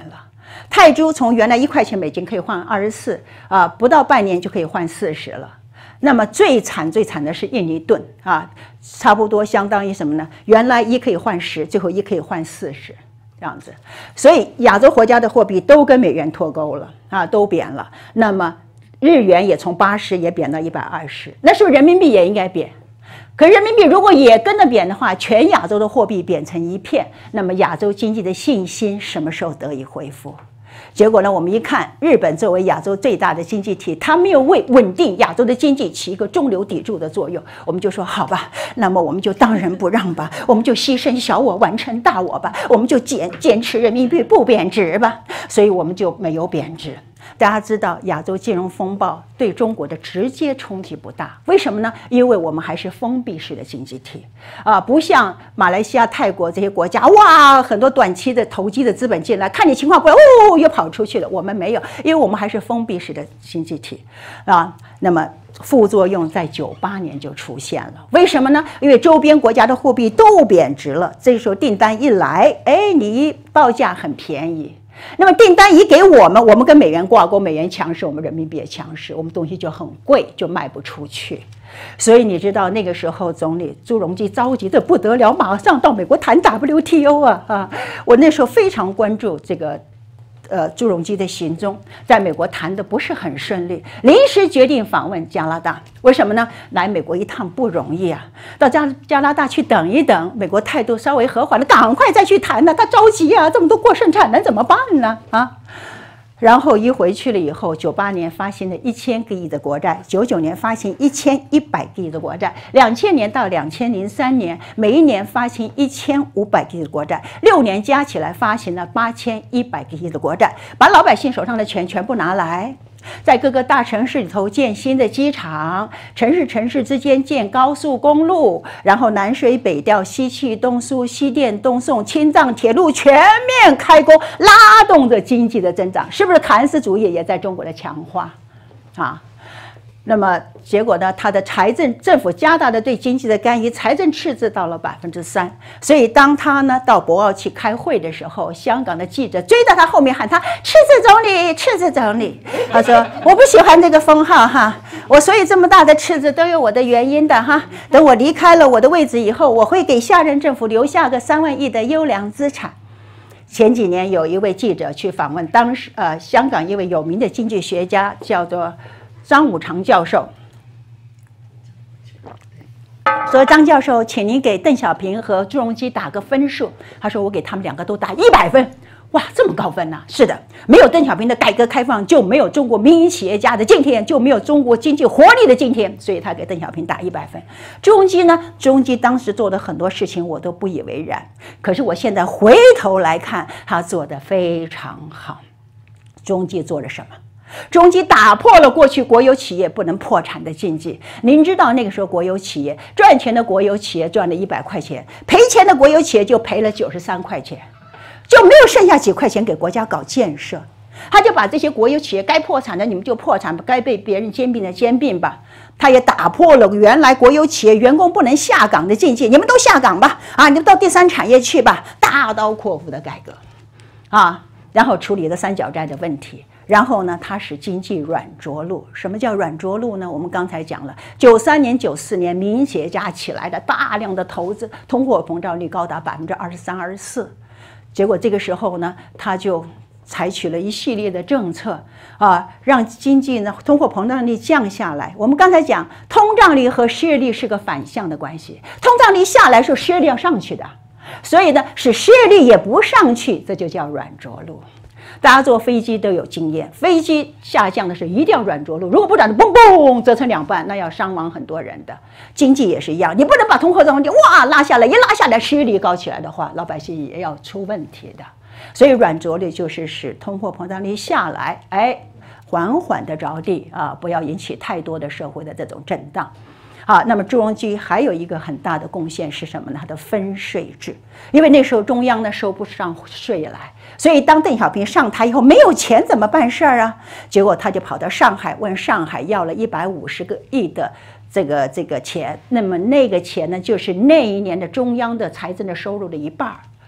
泰铢从原来一块钱美金可以换二十四啊，不到半年就可以换四十了。那么最惨最惨的是印尼盾啊，差不多相当于什么呢？原来一可以换十，最后一可以换四十。这样子，所以亚洲国家的货币都跟美元脱钩了啊，都贬了。那么日元也从八十也贬到一百二十，那是不是人民币也应该贬？可人民币如果也跟着贬的话，全亚洲的货币贬成一片，那么亚洲经济的信心什么时候得以恢复？结果呢，我们一看，日本作为亚洲最大的经济体，它没有为稳定亚洲的经济起一个中流砥柱的作用，我们就说好吧，那么我们就当仁不让吧，我们就牺牲小我完成大我吧，我们就坚坚持人民币不贬值吧，所以我们就没有贬值。大家知道，亚洲金融风暴对中国的直接冲击不大，为什么呢？因为我们还是封闭式的经济体啊，不像马来西亚、泰国这些国家，哇，很多短期的投机的资本进来，看你情况不对，哦，又跑出去了。我们没有，因为我们还是封闭式的经济体啊。那么副作用在九八年就出现了，为什么呢？因为周边国家的货币都贬值了，这时候订单一来，哎，你报价很便宜。那么订单一给我们，我们跟美元挂钩，美元强势，我们人民币也强势，我们东西就很贵，就卖不出去。所以你知道那个时候总理朱镕基着急的不得了，马上到美国谈 W T O 啊啊！我那时候非常关注这个。呃，朱镕基的行踪在美国谈的不是很顺利，临时决定访问加拿大。为什么呢？来美国一趟不容易啊，到加加拿大去等一等，美国态度稍微和缓了，赶快再去谈呢。他着急啊，这么多过剩产能怎么办呢？啊！然后一回去了以后，九八年发行了一千个亿的国债，九九年发行一千一百个亿的国债，两千年到两千零三年，每一年发行一千五百个亿的国债，六年加起来发行了八千一百个亿的国债，把老百姓手上的钱全部拿来。在各个大城市里头建新的机场，城市城市之间建高速公路，然后南水北调，西气东输，西电东送，青藏铁路全面开工，拉动着经济的增长，是不是凯恩斯主义也在中国的强化啊？那么结果呢？他的财政政府加大的对经济的干预，财政赤字到了百分之三。所以当他呢到博鳌去开会的时候，香港的记者追到他后面喊他“赤字总理，赤字总理”。他说：“我不喜欢这个封号哈，我所以这么大的赤字都有我的原因的哈。等我离开了我的位置以后，我会给下任政府留下个三万亿的优良资产。”前几年有一位记者去访问当时呃香港一位有名的经济学家，叫做张五常教授，说张教授，请您给邓小平和朱镕基打个分数。他说我给他们两个都打一百分。哇，这么高分呢、啊？是的，没有邓小平的改革开放，就没有中国民营企业家的今天，就没有中国经济活力的今天。所以他给邓小平打一百分。朱镕基呢？朱镕基当时做的很多事情我都不以为然，可是我现在回头来看，他做得非常好。朱镕基做了什么？朱镕基打破了过去国有企业不能破产的禁忌。您知道那个时候国有企业赚钱的国有企业赚了一百块钱，赔钱的国有企业就赔了九十三块钱，就没有剩下几块钱给国家搞建设。他就把这些国有企业该破产的你们就破产，该被别人兼并的兼并吧。他也打破了原来国有企业员工不能下岗的禁忌，你们都下岗吧，啊，你们到第三产业去吧，大刀阔斧的改革，啊，然后处理了三角债的问题。然后呢，它使经济软着陆。什么叫软着陆呢？我们刚才讲了，九三年、九四年民营企业家起来的大量的投资，通货膨胀率高达百分之二十三、二十四。结果这个时候呢，他就采取了一系列的政策啊，让经济呢通货膨胀率降下来。我们刚才讲，通胀率和失业率是个反向的关系，通胀率下来是失业率要上去的，所以呢，使失业率也不上去，这就叫软着陆。大家坐飞机都有经验，飞机下降的时候一定要软着陆，如果不然的嘣嘣折成两半，那要伤亡很多人的。经济也是一样，你不能把通货膨胀率哇拉下来，一拉下来失业率高起来的话，老百姓也要出问题的。所以软着陆就是使通货膨胀率下来，哎，缓缓的着地啊，不要引起太多的社会的这种震荡。啊，那么朱镕基还有一个很大的贡献是什么呢？它的分税制，因为那时候中央呢收不上税来，所以当邓小平上台以后没有钱怎么办事儿啊？结果他就跑到上海问上海要了一百五十个亿的这个这个钱，那么那个钱呢，就是那一年的中央的财政的收入的一半儿。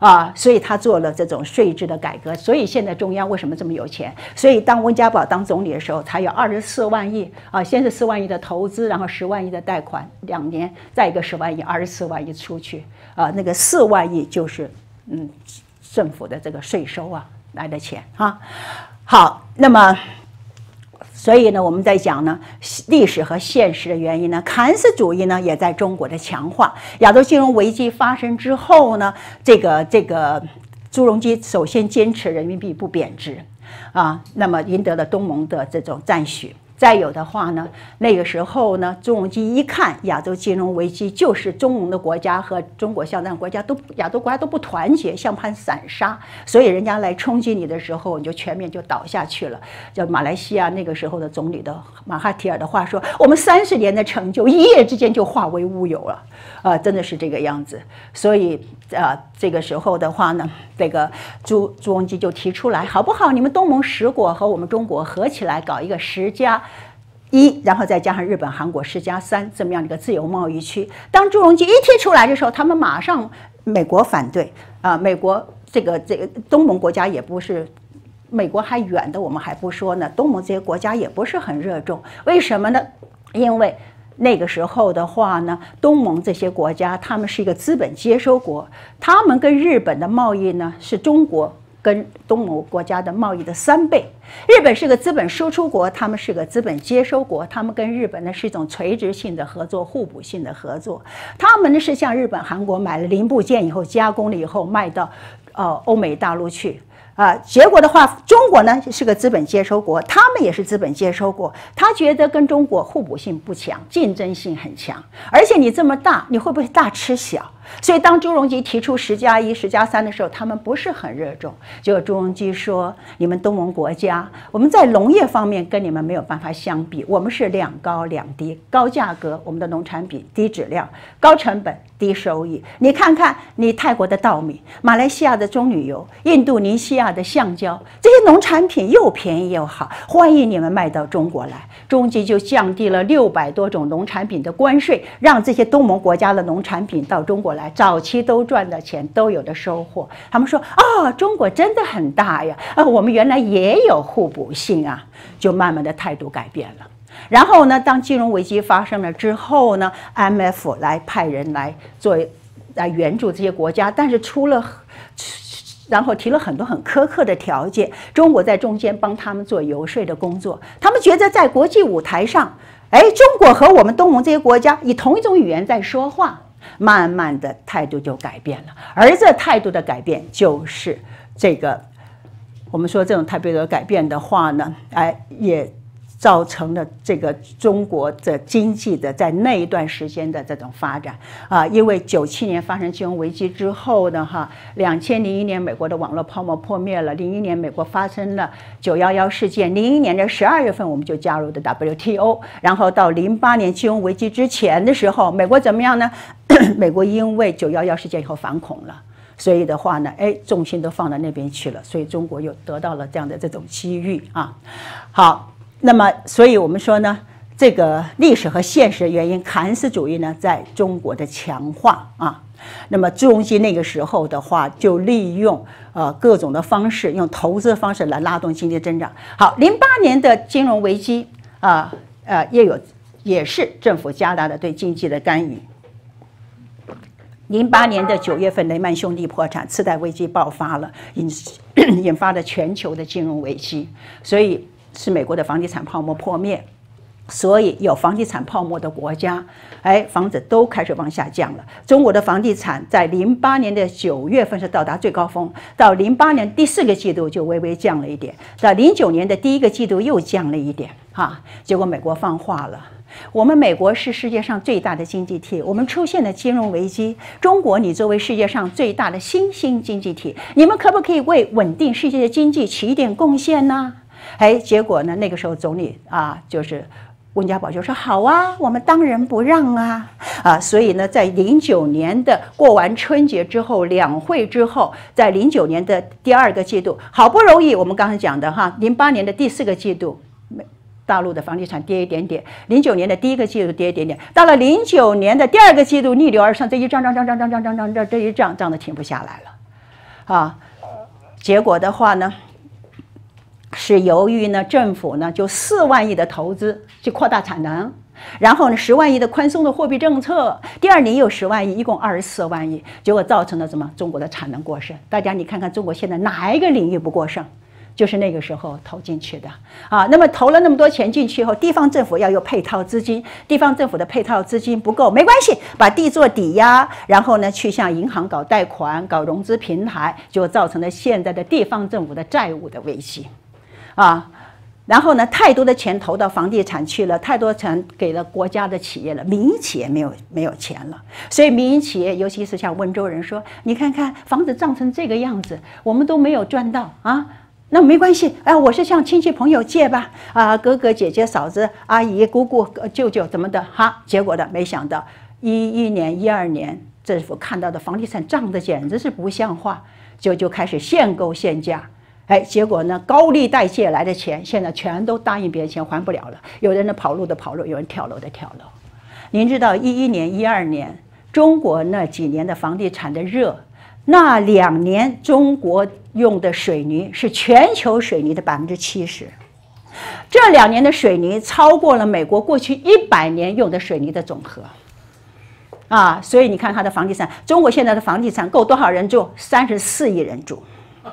啊，所以他做了这种税制的改革，所以现在中央为什么这么有钱？所以当温家宝当总理的时候，才有二十四万亿啊，先是四万亿的投资，然后十万亿的贷款，两年再一个十万亿，二十四万亿出去啊，那个四万亿就是嗯政府的这个税收啊来的钱啊。好，那么。所以呢，我们在讲呢，历史和现实的原因呢，凯恩斯主义呢也在中国的强化。亚洲金融危机发生之后呢，这个这个朱镕基首先坚持人民币不贬值，啊，那么赢得了东盟的这种赞许。再有的话呢，那个时候呢，朱镕基一看亚洲金融危机，就是中盟的国家和中国相当国家都亚洲国家都不团结，像盘散沙，所以人家来冲击你的时候，你就全面就倒下去了。叫马来西亚那个时候的总理的马哈提尔的话说，我们三十年的成就一夜之间就化为乌有了，啊、呃，真的是这个样子。所以啊、呃，这个时候的话呢，这个朱朱镕基就提出来，好不好？你们东盟十国和我们中国合起来搞一个十加。一，然后再加上日本、韩国十加三这么样的一个自由贸易区。当朱镕基一提出来的时候，他们马上美国反对啊、呃，美国这个这个东盟国家也不是，美国还远的我们还不说呢，东盟这些国家也不是很热衷。为什么呢？因为那个时候的话呢，东盟这些国家他们是一个资本接收国，他们跟日本的贸易呢是中国跟东盟国家的贸易的三倍。日本是个资本输出国，他们是个资本接收国，他们跟日本呢是一种垂直性的合作、互补性的合作。他们呢是向日本、韩国买了零部件以后，加工了以后卖到呃欧美大陆去。啊，结果的话，中国呢是个资本接收国，他们也是资本接收国，他觉得跟中国互补性不强，竞争性很强，而且你这么大，你会不会大吃小？所以当朱镕基提出十加一、十加三的时候，他们不是很热衷。结果朱镕基说：“你们东盟国家，我们在农业方面跟你们没有办法相比，我们是两高两低，高价格，我们的农产品低质量，高成本。”低收益，你看看你泰国的稻米、马来西亚的棕榈油、印度尼西亚的橡胶，这些农产品又便宜又好，欢迎你们卖到中国来。朱镕基就降低了六百多种农产品的关税，让这些东盟国家的农产品到中国来，早期都赚了钱，都有的收获。他们说啊，中国真的很大呀，啊，我们原来也有互补性啊，就慢慢的态度改变了。然后呢，当金融危机发生了之后呢 ，I M F 来派人来做来援助这些国家，但是出了，然后提了很多很苛刻的条件，中国在中间帮他们做游说的工作。他们觉得在国际舞台上，哎，中国和我们东盟这些国家以同一种语言在说话，慢慢的态度就改变了。而这态度的改变，就是这个我们说这种态度的改变的话呢，哎也。造成了这个中国的经济的在那一段时间的这种发展啊，因为九七年发生金融危机之后呢，哈，两千零一年美国的网络泡沫破灭了，零一年美国发生了九一一事件，零一年的十二月份我们就加入的 W T O， 然后到零八年金融危机之前的时候，美国怎么样呢？美国因为九一一事件以后反恐了。所以的话呢，哎，重心都放到那边去了，所以中国又得到了这样的这种机遇啊。好。那么，所以我们说呢，这个历史和现实的原因，凯恩斯主义呢，在中国的强化啊。那么朱镕基那个时候的话，就利用呃各种的方式，用投资的方式来拉动经济增长。好，零八年的金融危机啊，呃，也有也是政府加大了对经济的干预。零八年的九月份，雷曼兄弟破产，次贷危机爆发了，引引发了全球的金融危机，所以。是美国的房地产泡沫破灭，所以有房地产泡沫的国家，哎，房子都开始往下降了。中国的房地产在零八年的九月份是到达最高峰，到零八年第四个季度就微微降了一点，到零九年的第一个季度又降了一点，哈，结果美国放话了。我们美国是世界上最大的经济体，我们出现了金融危机。中国，你作为世界上最大的新兴经济体，你们可不可以为稳定世界的经济起一点贡献呢？哎，结果呢？那个时候总理啊，就是温家宝就说：“好啊，我们当仁不让啊！”啊，所以呢，在零九年的过完春节之后，两会之后，在零九年的第二个季度，好不容易我们刚才讲的哈，零八年的第四个季度，大陆的房地产跌一点点，零九年的第一个季度跌一点点，到了零九年的第二个季度逆流而上，这一涨涨涨涨涨涨涨涨，这这一涨涨的停不下来了。 啊，结果的话呢，是由于呢政府呢就四万亿的投资去扩大产能。然后呢，十万亿的宽松的货币政策，第二年又十万亿，一共二十四万亿，结果造成了什么？中国的产能过剩。大家你看看中国现在哪一个领域不过剩？就是那个时候投进去的啊。那么投了那么多钱进去以后，地方政府要有配套资金，地方政府的配套资金不够，没关系，把地做抵押，然后呢去向银行搞贷款、搞融资平台，就造成了现在的地方政府的债务的危机啊。然后呢，太多的钱投到房地产去了，太多钱给了国家的企业了，民营企业没有没有钱了，所以民营企业，尤其是像温州人说，你看看房子涨成这个样子，我们都没有赚到啊，那没关系，哎，我是向亲戚朋友借吧，啊，哥哥姐姐嫂子阿姨姑姑舅舅怎么的哈，结果的没想到一一年一二年政府看到的房地产涨得简直是不像话，就就开始限购限价。哎，结果呢，高利贷借来的钱，现在全都答应别人钱还不了了。有人呢跑路的跑路，有人跳楼的跳楼。您知道，一一年、一二年，中国那几年的房地产的热，那两年中国用的水泥是全球水泥的百分之七十。这两年的水泥超过了美国过去一百年用的水泥的总和。啊，所以你看它的房地产，中国现在的房地产够多少人住？三十四亿人住。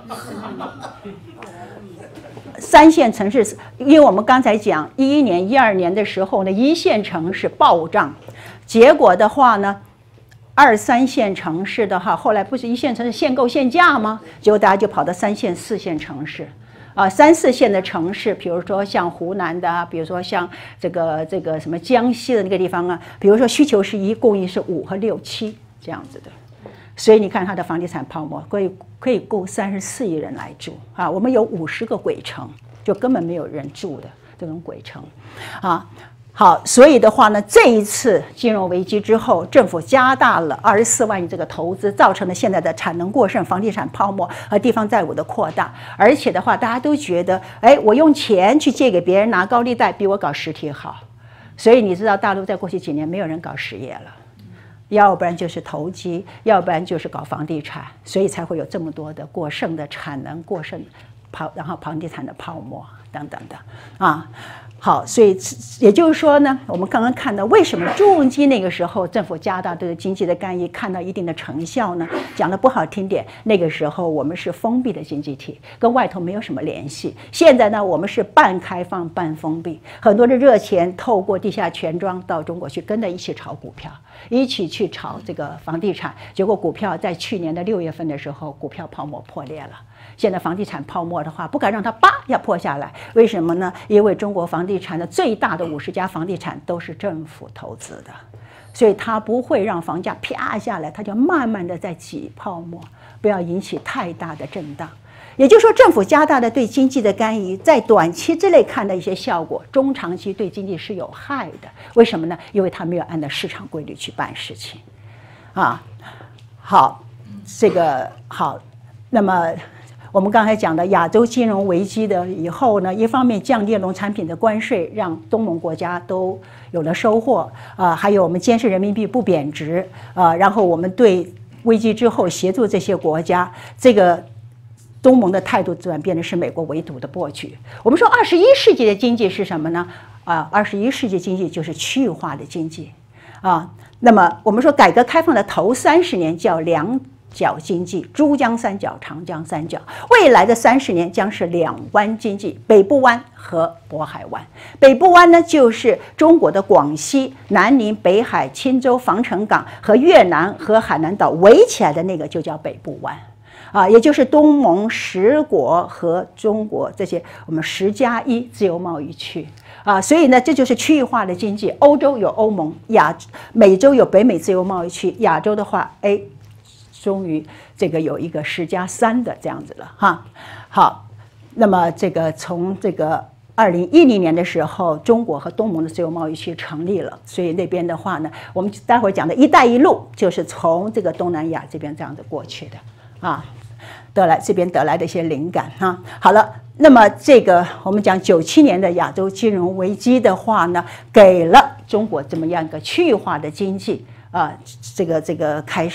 三线城市，因为我们刚才讲一一年、一二年的时候呢，一线城市暴涨，结果的话呢，二三线城市的话，后来不是一线城市限购限价吗？结果大家就跑到三线、四线城市。啊，三四线的城市，比如说像湖南的，比如说像这个这个什么江西的那个地方啊，比如说需求是一，供应是五和六七这样子的。所以你看它的房地产泡沫可以可以够三十四亿人来住啊！我们有五十个鬼城，就根本没有人住的这种鬼城啊。好，所以的话呢，这一次金融危机之后，政府加大了二十四万亿这个投资，造成了现在的产能过剩、房地产泡沫和地方债务的扩大。而且的话，大家都觉得，哎，我用钱去借给别人拿高利贷，比我搞实体好。所以你知道，大陆在过去几年没有人搞实业了。要不然就是投机，要不然就是搞房地产，所以才会有这么多的过剩的产能、过剩泡，然后房地产的泡沫等等的啊。好，所以也就是说呢，我们刚刚看到为什么重机那个时候政府加大对经济的干预，看到一定的成效呢？讲的不好听点，那个时候我们是封闭的经济体，跟外头没有什么联系。现在呢，我们是半开放半封闭，很多的热钱透过地下钱庄到中国去，跟着一起炒股票，一起去炒这个房地产，结果股票在去年的六月份的时候，股票泡沫破裂了。现在房地产泡沫的话，不敢让它叭要破下来，为什么呢？因为中国房地产的最大的五十家房地产都是政府投资的，所以它不会让房价啪下来，它就慢慢的在挤泡沫，不要引起太大的震荡。也就是说，政府加大的对经济的干预，在短期之内看到一些效果，中长期对经济是有害的。为什么呢？因为它没有按照市场规律去办事情，啊，好，这个好，那么。我们刚才讲的亚洲金融危机的以后呢，一方面降低农产品的关税，让东盟国家都有了收获啊、呃，还有我们监视人民币不贬值啊、呃，然后我们对危机之后协助这些国家，这个东盟的态度转变的是美国围堵的破局。我们说二十一世纪的经济是什么呢？啊，二十一世纪经济就是区域化的经济啊。那么我们说改革开放的头三十年叫两角经济，珠江三角、长江三角，未来的三十年将是两湾经济，北部湾和渤海湾。北部湾呢，就是中国的广西、南宁、北海、钦州、防城港和越南和海南岛围起来的那个就叫北部湾。啊，也就是东盟十国和中国这些我们十加一自由贸易区啊，所以呢，这就是区域化的经济。欧洲有欧盟，亚美洲有北美自由贸易区，亚洲的话，哎。终于这个有一个十加三的这样子了哈。好，那么这个从这个二零一零年的时候，中国和东盟的自由贸易区成立了，所以那边的话呢，我们待会儿讲的一带一路就是从这个东南亚这边这样子过去的啊，得来这边得来的一些灵感哈。好了，那么这个我们讲九七年的亚洲金融危机的话呢，给了中国这么样一个区域化的经济啊，这个这个开始。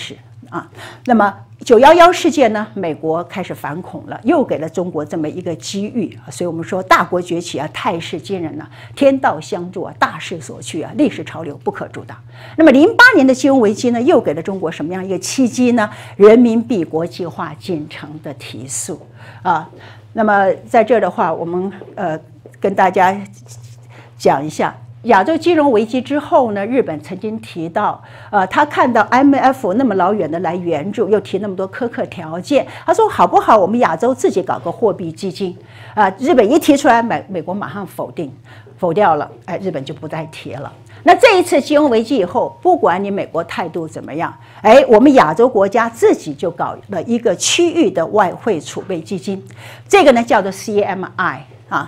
啊。那么九一一事件呢，美国开始反恐了，又给了中国这么一个机遇，所以我们说大国崛起啊，态势惊人啊，天道相助啊，大势所趋啊，历史潮流不可阻挡。那么零八年的金融危机呢，又给了中国什么样一个契机呢？人民币国际化进程的提速啊。那么在这儿的话，我们呃跟大家讲一下。亚洲金融危机之后呢，日本曾经提到，呃，他看到 M F 那么老远的来援助，又提那么多苛刻条件，他说好不好，我们亚洲自己搞个货币基金啊、呃？日本一提出来，美美国马上否定，否掉了，哎，日本就不再提了。那这一次金融危机以后，不管你美国态度怎么样，哎，我们亚洲国家自己就搞了一个区域的外汇储备基金，这个呢叫做 C M I 啊。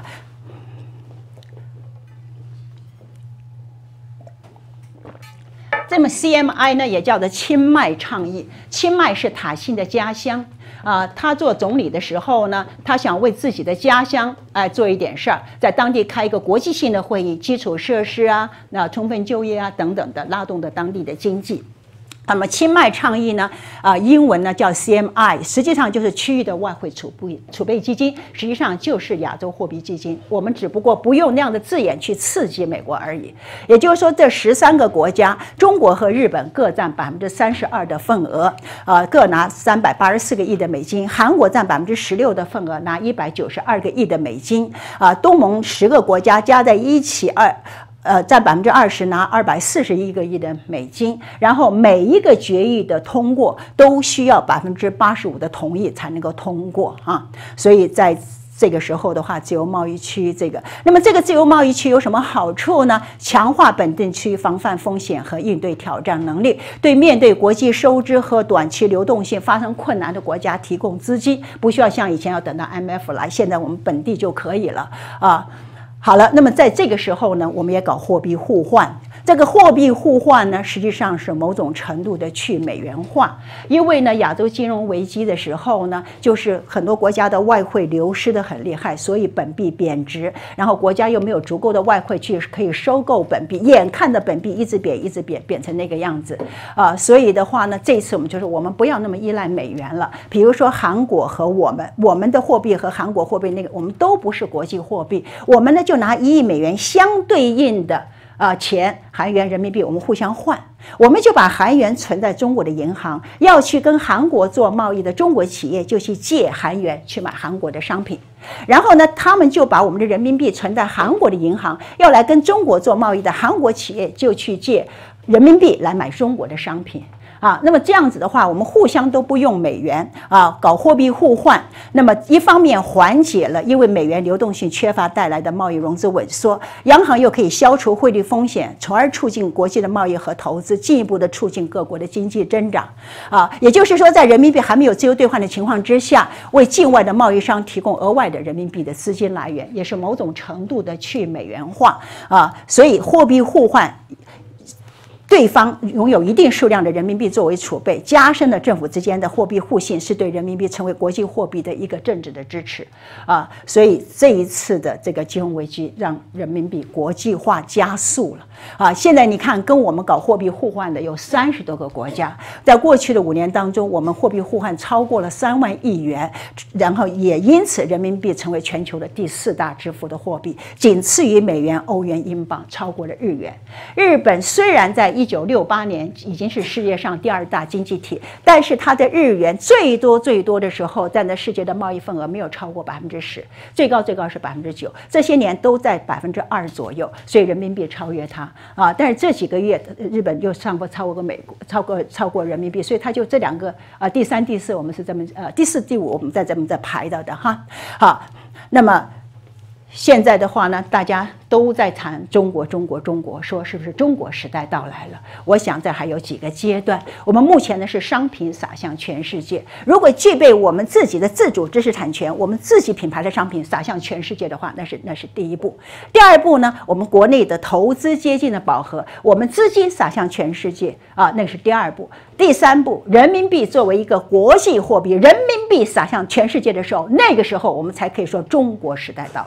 这么 C M I 呢也叫做清迈倡议，清迈是塔信的家乡啊、呃。他做总理的时候呢，他想为自己的家乡哎、呃、做一点事儿，在当地开一个国际性的会议，基础设施啊、那充分就业啊等等的，拉动的当地的经济。那么清迈倡议呢，啊、呃，英文呢叫 C M I， 实际上就是区域的外汇储备储备基金，实际上就是亚洲货币基金。我们只不过不用那样的字眼去刺激美国而已。也就是说，这十三个国家，中国和日本各占百分之三十二的份额，呃，各拿三百八十四个亿的美金；韩国占百分之十六的份额，拿一百九十二个亿的美金。啊、呃，东盟十个国家加在一起二。呃，占百分之二十，拿二百四十一个亿的美金，然后每一个决议的通过都需要百分之八十五的同意才能够通过啊，所以在这个时候的话，自由贸易区这个，那么这个自由贸易区有什么好处呢？强化本地区防范风险和应对挑战能力，对面对国际收支和短期流动性发生困难的国家提供资金，不需要像以前要等到 M F 来，现在我们本地就可以了啊。好了，那么在这个时候呢，我们也搞货币互换。这个货币互换呢，实际上是某种程度的去美元化，因为呢，亚洲金融危机的时候呢，就是很多国家的外汇流失的很厉害，所以本币贬值，然后国家又没有足够的外汇去可以收购本币，眼看着本币一直贬，一直贬，贬成那个样子啊、呃，所以的话呢，这次我们就是我们不要那么依赖美元了。比如说韩国和我们，我们的货币和韩国货币那个，我们都不是国际货币，我们呢就拿一亿美元相对应的。啊、呃，钱韩元、人民币，我们互相换，我们就把韩元存在中国的银行，要去跟韩国做贸易的中国企业就去借韩元去买韩国的商品，然后呢，他们就把我们的人民币存在韩国的银行，要来跟中国做贸易的韩国企业就去借人民币来买中国的商品。啊，那么这样子的话，我们互相都不用美元啊，搞货币互换。那么一方面缓解了因为美元流动性缺乏带来的贸易融资萎缩，央行又可以消除汇率风险，从而促进国际的贸易和投资，进一步的促进各国的经济增长。啊，也就是说，在人民币还没有自由兑换的情况之下，为境外的贸易商提供额外的人民币的资金来源，也是某种程度的去美元化啊。所以货币互换。对方拥有一定数量的人民币作为储备，加深了政府之间的货币互信，是对人民币成为国际货币的一个政治的支持啊。所以这一次的这个金融危机让人民币国际化加速了啊。现在你看，跟我们搞货币互换的有三十多个国家，在过去的五年当中，我们货币互换超过了三万亿元，然后也因此人民币成为全球的第四大支付的货币，仅次于美元、欧元、英镑，超过了日元。日本虽然在一九六八年已经是世界上第二大经济体，但是它的日元最多最多的时候，占的世界的贸易份额没有超过百分之十，最高最高是百分之九，这些年都在百分之二左右，所以人民币超越它啊。但是这几个月，日本又上过超过美国，超过超过人民币，所以它就这两个啊，第三、第四，我们是这么呃，第四、第五我们在这么在排到的哈。好，那么。现在的话呢，大家都在谈中国，中国，中国，说是不是中国时代到来了？我想这还有几个阶段。我们目前呢是商品洒向全世界，如果具备我们自己的自主知识产权，我们自己品牌的商品洒向全世界的话，那是那是第一步。第二步呢，我们国内的投资接近了饱和，我们资金洒向全世界啊，那是第二步。第三步，人民币作为一个国际货币，人民币洒向全世界的时候，那个时候我们才可以说中国时代到来。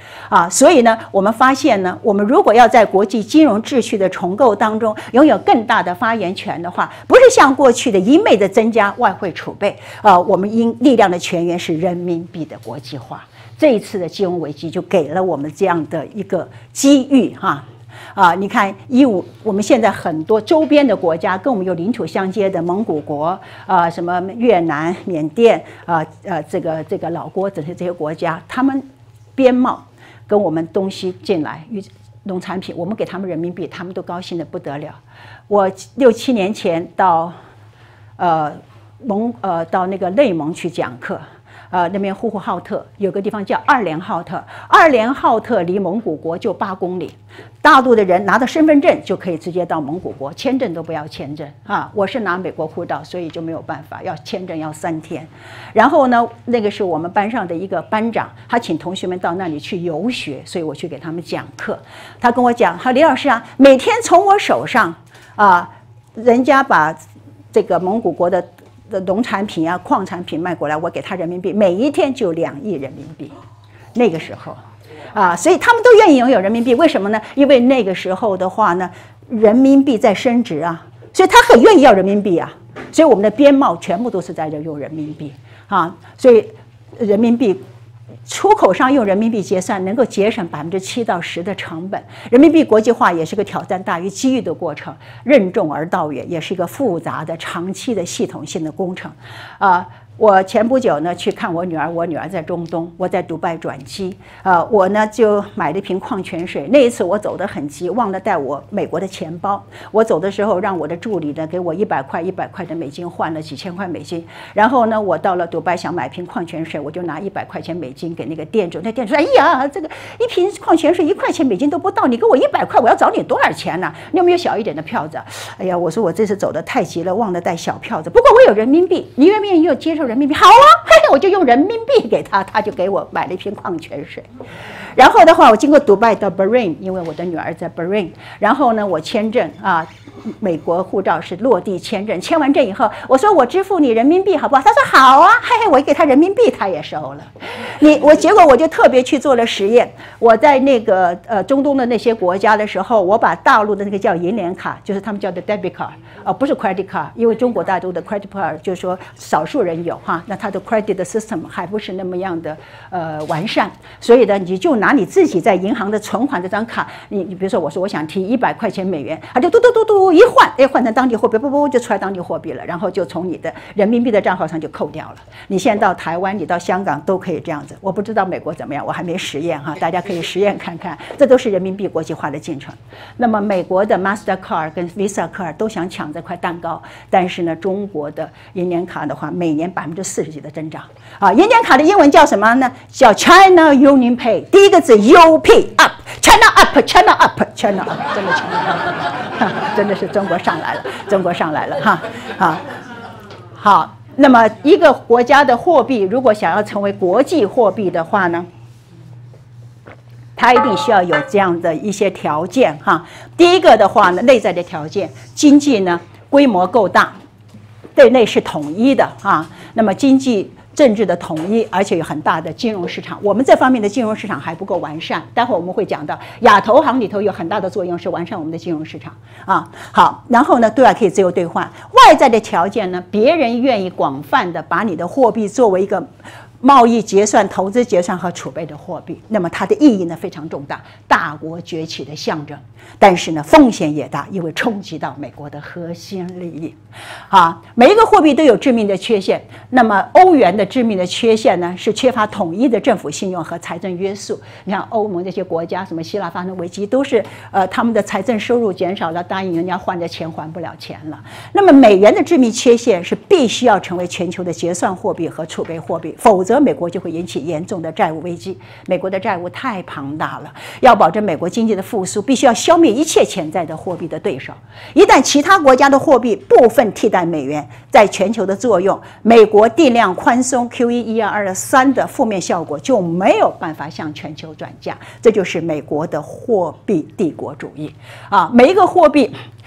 啊，所以呢，我们发现呢，我们如果要在国际金融秩序的重构当中拥有更大的发言权的话，不是像过去的一昧的增加外汇储备，啊，我们应力量的泉源是人民币的国际化。这一次的金融危机就给了我们这样的一个机遇哈。啊，你看，一五，我们现在很多周边的国家跟我们有领土相接的蒙古国啊，什么越南、缅甸啊，呃，这个这个老挝这些这些国家，他们边贸跟我们东西进来农产品，我们给他们人民币，他们都高兴得不得了。我六七年前到呃蒙呃到那个内蒙去讲课。呃，那边呼和浩特有个地方叫二连浩特，二连浩特离蒙古国就八公里，大陆的人拿到身份证就可以直接到蒙古国，签证都不要签证啊。我是拿美国护照，所以就没有办法，要签证要三天。然后呢，那个是我们班上的一个班长，他请同学们到那里去游学，所以我去给他们讲课。他跟我讲，他李老师啊，每天从我手上啊，人家把这个蒙古国的。的农产品啊、矿产品卖过来，我给他人民币，每一天就两亿人民币。那个时候，啊，所以他们都愿意拥有人民币，为什么呢？因为那个时候的话呢，人民币在升值啊，所以他很愿意要人民币啊。所以我们的边贸全部都是在用人民币啊，所以人民币。出口商用人民币结算，能够节省百分之七到十的成本。人民币国际化也是个挑战大于机遇的过程，任重而道远，也是一个复杂的、长期的系统性的工程。啊、呃，我前不久呢去看我女儿，我女儿在中东，我在迪拜转机。啊、呃，我呢就买了一瓶矿泉水。那一次我走得很急，忘了带我美国的钱包。我走的时候，让我的助理呢给我一百块、一百块的美金换了几千块美金。然后呢，我到了迪拜想买瓶矿泉水，我就拿一百块钱美金给那个店主。那店主说：“哎呀，这个一瓶矿泉水一块钱美金都不到，你给我一百块，我要找你多少钱呢？你有没有小一点的票子？”哎呀，我说我这次走得太急了，忘了带小票子。不过我有人民币，你愿不愿意又接受人民币？好啊，嘿，我就用人民币给他，他就给我买了一瓶矿泉水。然后的话，我经过迪拜到 Bahrain， 因为我的女儿在 Bahrain。然后呢，我签证啊，美国护照是落地签证。签完证以后，我说我支付你人民币好不好？他说好啊，嘿嘿，我一给他人民币，他也收了。你我结果我就特别去做了实验。我在那个呃中东的那些国家的时候，我把大陆的那个叫银联卡，就是他们叫的 debit card， 呃不是 credit card， 因为中国大陆的 credit card 就是说少数人有哈，那它的 credit system 还不是那么样的呃完善，所以呢，你就拿你自己在银行的存款这张卡，你你比如说我说我想提一百块钱美元，它就嘟嘟嘟嘟一换，哎换成当地货币，不不就出来当地货币了，然后就从你的人民币的账号上就扣掉了。你现在到台湾，你到香港都可以这样子，我不知道美国怎么样，我还没实验哈，大家可以实验看看，这都是人民币国际化的进程。那么美国的 Mastercard 跟 Visa Card 都想抢这块蛋糕，但是呢，中国的银联卡的话，每年百分之四十几的增长啊，银联卡的英文叫什么呢？叫 China Union Pay， 第一个字 U P up。China up, China up, China up， 真的 China up， 真的是中国上来了，中国上来了哈啊！好，那么一个国家的货币如果想要成为国际货币的话呢，它一定需要有这样的一些条件哈。第一个的话呢，内在的条件，经济呢规模够大，对内是统一的啊。那么经济。政治的统一，而且有很大的金融市场。我们这方面的金融市场还不够完善，待会儿我们会讲到亚投行里头有很大的作用是完善我们的金融市场啊。好，然后呢，对外可以自由兑换。外在的条件呢，别人愿意广泛的把你的货币作为一个贸易结算、投资结算和储备的货币，那么它的意义呢非常重大，大国崛起的象征。但是呢，风险也大，因为冲击到美国的核心利益。啊，每一个货币都有致命的缺陷。那么欧元的致命的缺陷呢，是缺乏统一的政府信用和财政约束。你看欧盟这些国家，什么希腊发生危机，都是呃他们的财政收入减少了，答应人家还的钱还不了钱了。那么美元的致命缺陷是必须要成为全球的结算货币和储备货币，否则美国就会引起严重的债务危机。美国的债务太庞大了，要保证美国经济的复苏，必须要消灭一切潜在的货币的对手。一旦其他国家的货币部分替代美元在全球的作用，美国定量宽松 Q E 一二二三的负面效果就没有办法向全球转嫁，这就是美国的货币帝国主义啊！每一个货币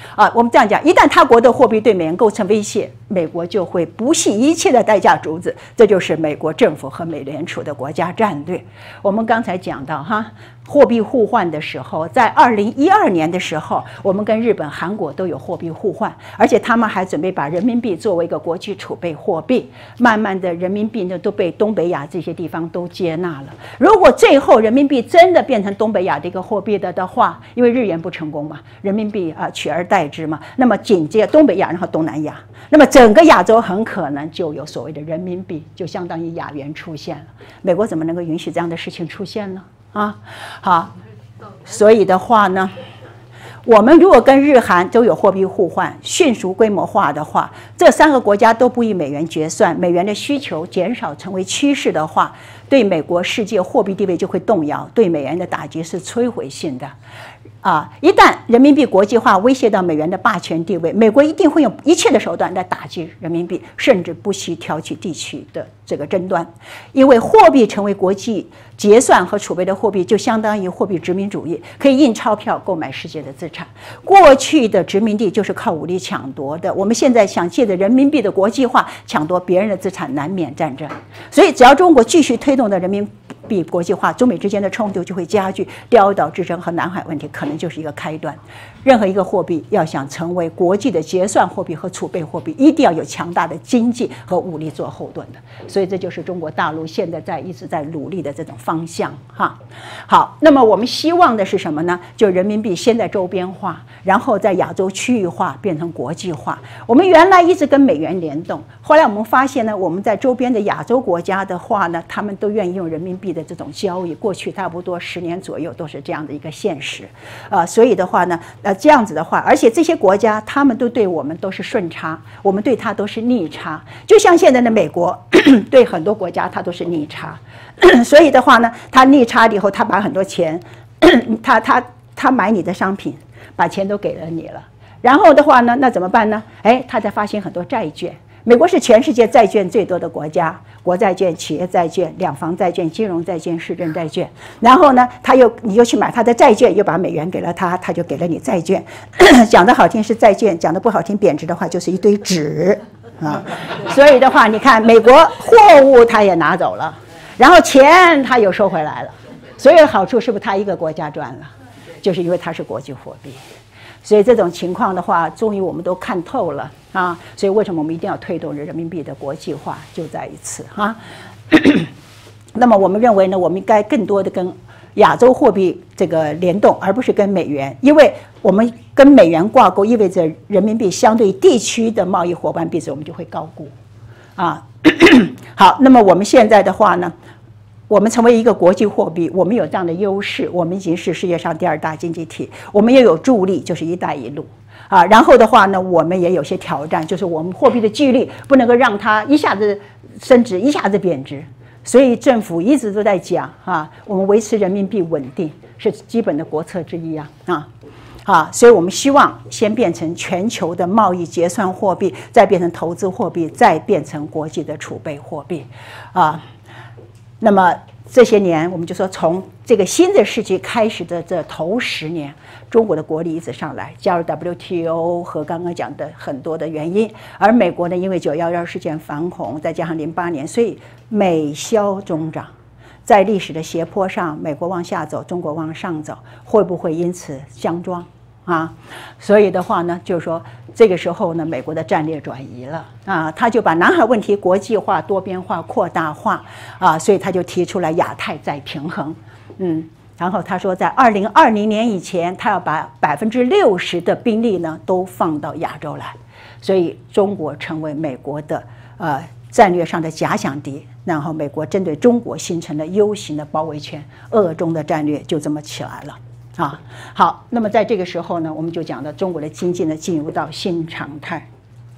啊，我们这样讲，一旦他国的货币对美元构成威胁，美国就会不惜一切的代价阻止。这就是美国政府和美联储的国家战略。我们刚才讲到哈，货币互换的时候，在二零一二年的时候，我们跟日本、韩国都有货币互换，而且他们还准备把人民币作为一个国际储备货币。慢慢的，人民币呢都被东北亚这些地方都接纳了。如果最后人民币真的变成东北亚的一个货币的的话，因为日元不成功嘛，人民币啊取而代之嘛，那么紧接东北亚，然后东南亚，那么整个亚洲很可能就有所谓的人民币，就相当于亚元出现了。美国怎么能够允许这样的事情出现呢？啊，好，所以的话呢，我们如果跟日韩都有货币互换，迅速规模化的话，这三个国家都不以美元结算，美元的需求减少成为趋势的话，对美国世界货币地位就会动摇，对美元的打击是摧毁性的。啊，一旦人民币国际化威胁到美元的霸权地位，美国一定会用一切的手段来打击人民币，甚至不惜挑起地区的这个争端。因为货币成为国际结算和储备的货币，就相当于货币殖民主义，可以印钞票购买世界的资产。过去的殖民地就是靠武力抢夺的，我们现在想借着人民币的国际化抢夺别人的资产，难免战争。所以，只要中国继续推动的人民币国际化，中美之间的冲突就会加剧，钓岛之争和南海问题可能就是一个开端。任何一个货币要想成为国际的结算货币和储备货币，一定要有强大的经济和武力做后盾的。所以这就是中国大陆现在在一直在努力的这种方向哈。好，那么我们希望的是什么呢？就人民币先在周边化，然后在亚洲区域化，变成国际化。我们原来一直跟美元联动，后来我们发现呢，我们在周边的亚洲国家的话呢，他们都愿意用人民币的这种交易，过去差不多十年左右都是这样的一个现实，呃，所以的话呢，呃，这样子的话，而且这些国家他们都对我们都是顺差，我们对它都是逆差，就像现在的美国对很多国家它都是逆差，所以的话呢，它逆差以后，他把很多钱，他他他买你的商品，把钱都给了你了，然后的话呢，那怎么办呢？哎，他在发行很多债券。美国是全世界债券最多的国家，国债券、企业债券、两房债券、金融债券、市政债券。然后呢，他又你又去买他的债券，又把美元给了他，他就给了你债券。讲得好听是债券，讲得不好听贬值的话就是一堆纸啊。所以的话，你看美国货物他也拿走了，然后钱他又收回来了，所有的好处是不是他一个国家赚了？就是因为它是国际货币。所以这种情况的话，终于我们都看透了啊！所以为什么我们一定要推动人民币的国际化，就在于此哈。那么我们认为呢，我们应该更多的跟亚洲货币这个联动，而不是跟美元，因为我们跟美元挂钩，意味着人民币相对地区的贸易伙伴币值我们就会高估啊。好，那么我们现在的话呢，我们成为一个国际货币，我们有这样的优势，我们已经是世界上第二大经济体，我们也有助力，就是“一带一路”啊。然后的话呢，我们也有些挑战，就是我们货币的纪律不能够让它一下子升值，一下子贬值。所以政府一直都在讲啊，我们维持人民币稳定是基本的国策之一啊啊。啊，所以我们希望先变成全球的贸易结算货币，再变成投资货币，再变成国际的储备货币，啊。那么这些年，我们就说从这个新的世纪开始的这头十年，中国的国力一直上来，加入 W T O 和刚刚讲的很多的原因，而美国呢，因为九一一事件反恐，再加上零八年，所以美消中长。在历史的斜坡上，美国往下走，中国往上走，会不会因此相撞啊？所以的话呢，就是说这个时候呢，美国的战略转移了啊，他就把南海问题国际化、多边化、扩大化啊，所以他就提出来亚太再平衡，嗯，然后他说在二零二零年以前，他要把百分之六十的兵力呢都放到亚洲来，所以中国成为美国的呃战略上的假想敌。然后美国针对中国形成了 U 型的包围圈，俄中的战略就这么起来了啊。好，那么在这个时候呢，我们就讲到中国的经济呢进入到新常态。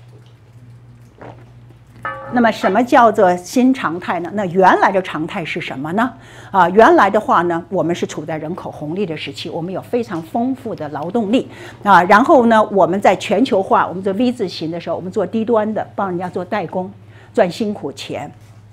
那么什么叫做新常态呢？那原来的常态是什么呢？啊，原来的话呢，我们是处在人口红利的时期，我们有非常丰富的劳动力啊。然后呢，我们在全球化，我们做 V 字形的时候，我们做低端的，帮人家做代工，赚辛苦钱。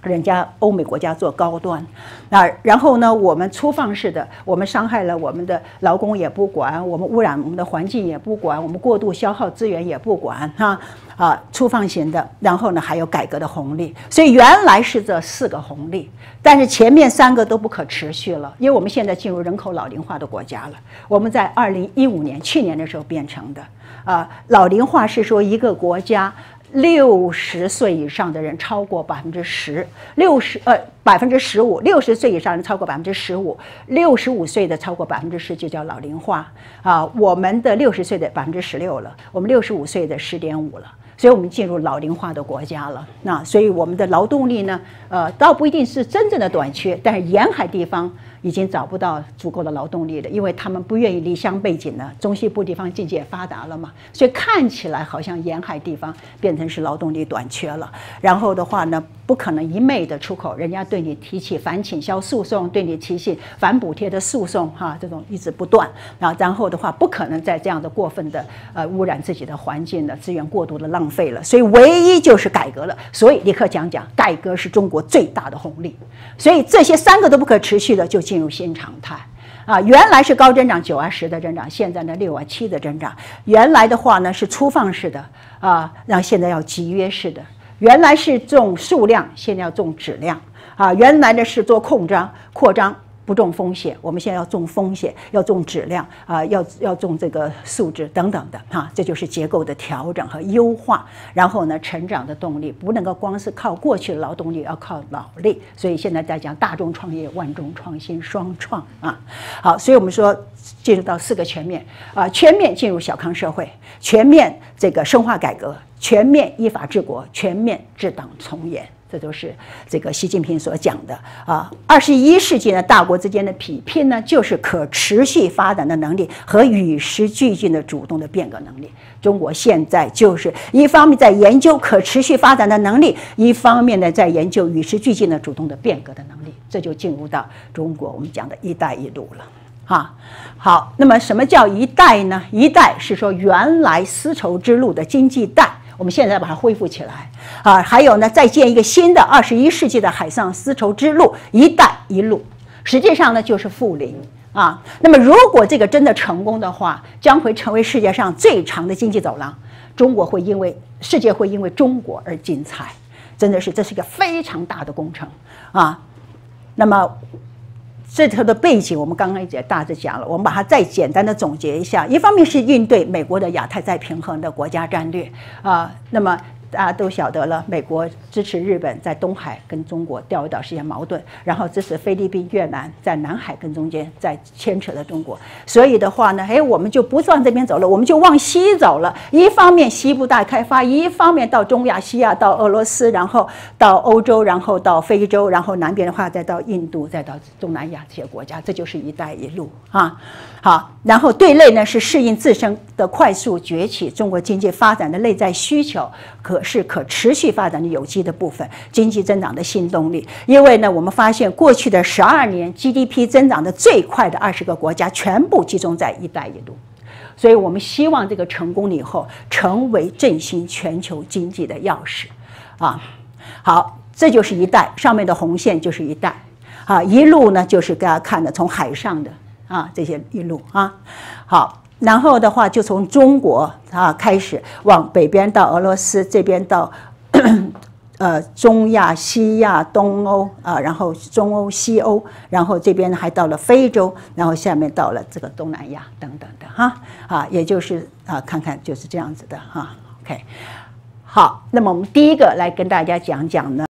人家欧美国家做高端，啊，然后呢，我们粗放式的，我们伤害了我们的劳工也不管，我们污染我们的环境也不管，我们过度消耗资源也不管，哈啊，粗放型的，然后呢还有改革的红利，所以原来是这四个红利，但是前面三个都不可持续了，因为我们现在进入人口老龄化的国家了，我们在二零一五年去年的时候变成的，啊，老龄化是说一个国家。六十岁以上的人超过百分之十，六十呃百分之十五，六十岁以上人超过百分之十五，六十五岁的超过百分之十就叫老龄化啊。我们的六十岁的百分之十六了，我们六十五岁的十点五了，所以我们进入老龄化的国家了。那所以我们的劳动力呢，呃，倒不一定是真正的短缺，但是沿海地方已经找不到足够的劳动力了，因为他们不愿意离乡背井了。中西部地方经济也发达了嘛，所以看起来好像沿海地方变成是劳动力短缺了。然后的话呢，不可能一昧的出口，人家对你提起反倾销诉讼，对你提起反补贴的诉讼，哈，这种一直不断。啊，然后的话，不可能再这样的过分的呃污染自己的环境了，资源过度的浪费了。所以唯一就是改革了。所以立刻讲讲，改革是中国最大的红利。所以这些三个都不可持续的，就进入新常态啊！原来是高增长九啊十的增长，现在呢六啊七的增长。原来的话呢是粗放式的啊，然后现在要集约式的。原来是重数量，现在要重质量啊！原来的是做扩张扩张。不重风险，我们现在要重风险，要重质量啊，要要重这个素质等等的哈、啊，这就是结构的调整和优化。然后呢，成长的动力不能够光是靠过去的劳动力，要靠脑力。所以现在在讲大众创业、万众创新双创啊。好，所以我们说进入到四个全面啊，全面进入小康社会，全面这个深化改革，全面依法治国，全面治党从严。这都是这个习近平所讲的啊。二十一世纪呢，大国之间的比拼呢，就是可持续发展的能力和与时俱进的主动的变革能力。中国现在就是一方面在研究可持续发展的能力，一方面呢在研究与时俱进的主动的变革的能力。这就进入到中国我们讲的一带一路了。哈，好，那么什么叫一带呢？一带是说原来丝绸之路的经济带。我们现在把它恢复起来啊，还有呢，再建一个新的二十一世纪的海上丝绸之路“一带一路”，实际上呢就是富林啊。那么，如果这个真的成功的话，将会成为世界上最长的经济走廊。中国会因为世界会因为中国而精彩，真的是这是一个非常大的工程啊。那么。这头的背景我们刚刚也大致讲了，我们把它再简单的总结一下。一方面是应对美国的亚太再平衡的国家战略啊，那么大家都晓得了，美国支持日本在东海跟中国钓鱼岛实现矛盾，然后支持菲律宾、越南在南海跟中间在牵扯了中国，所以的话呢，哎，我们就不往这边走了，我们就往西走了。一方面西部大开发，一方面到中亚、西亚，到俄罗斯，然后到欧洲，然后到非洲，然后南边的话再到印度，再到东南亚这些国家，这就是一带一路啊。好，然后对内呢是适应自身的快速崛起，中国经济发展的内在需求，可是可持续发展的有机的部分，经济增长的新动力。因为呢，我们发现过去的十二年 G D P 增长的最快的二十个国家，全部集中在一带一路，所以我们希望这个成功了以后，成为振兴全球经济的钥匙啊。好，这就是一带，上面的红线就是一带啊，一路呢就是大家看的从海上的。啊，这些一路啊，好，然后的话就从中国啊开始往北边到俄罗斯，这边到呃中亚、西亚、东欧啊，然后中欧、西欧，然后这边还到了非洲，然后下面到了这个东南亚等等的哈啊，也就是啊，看看就是这样子的哈 ，OK， 好，那么我们第一个来跟大家讲讲呢。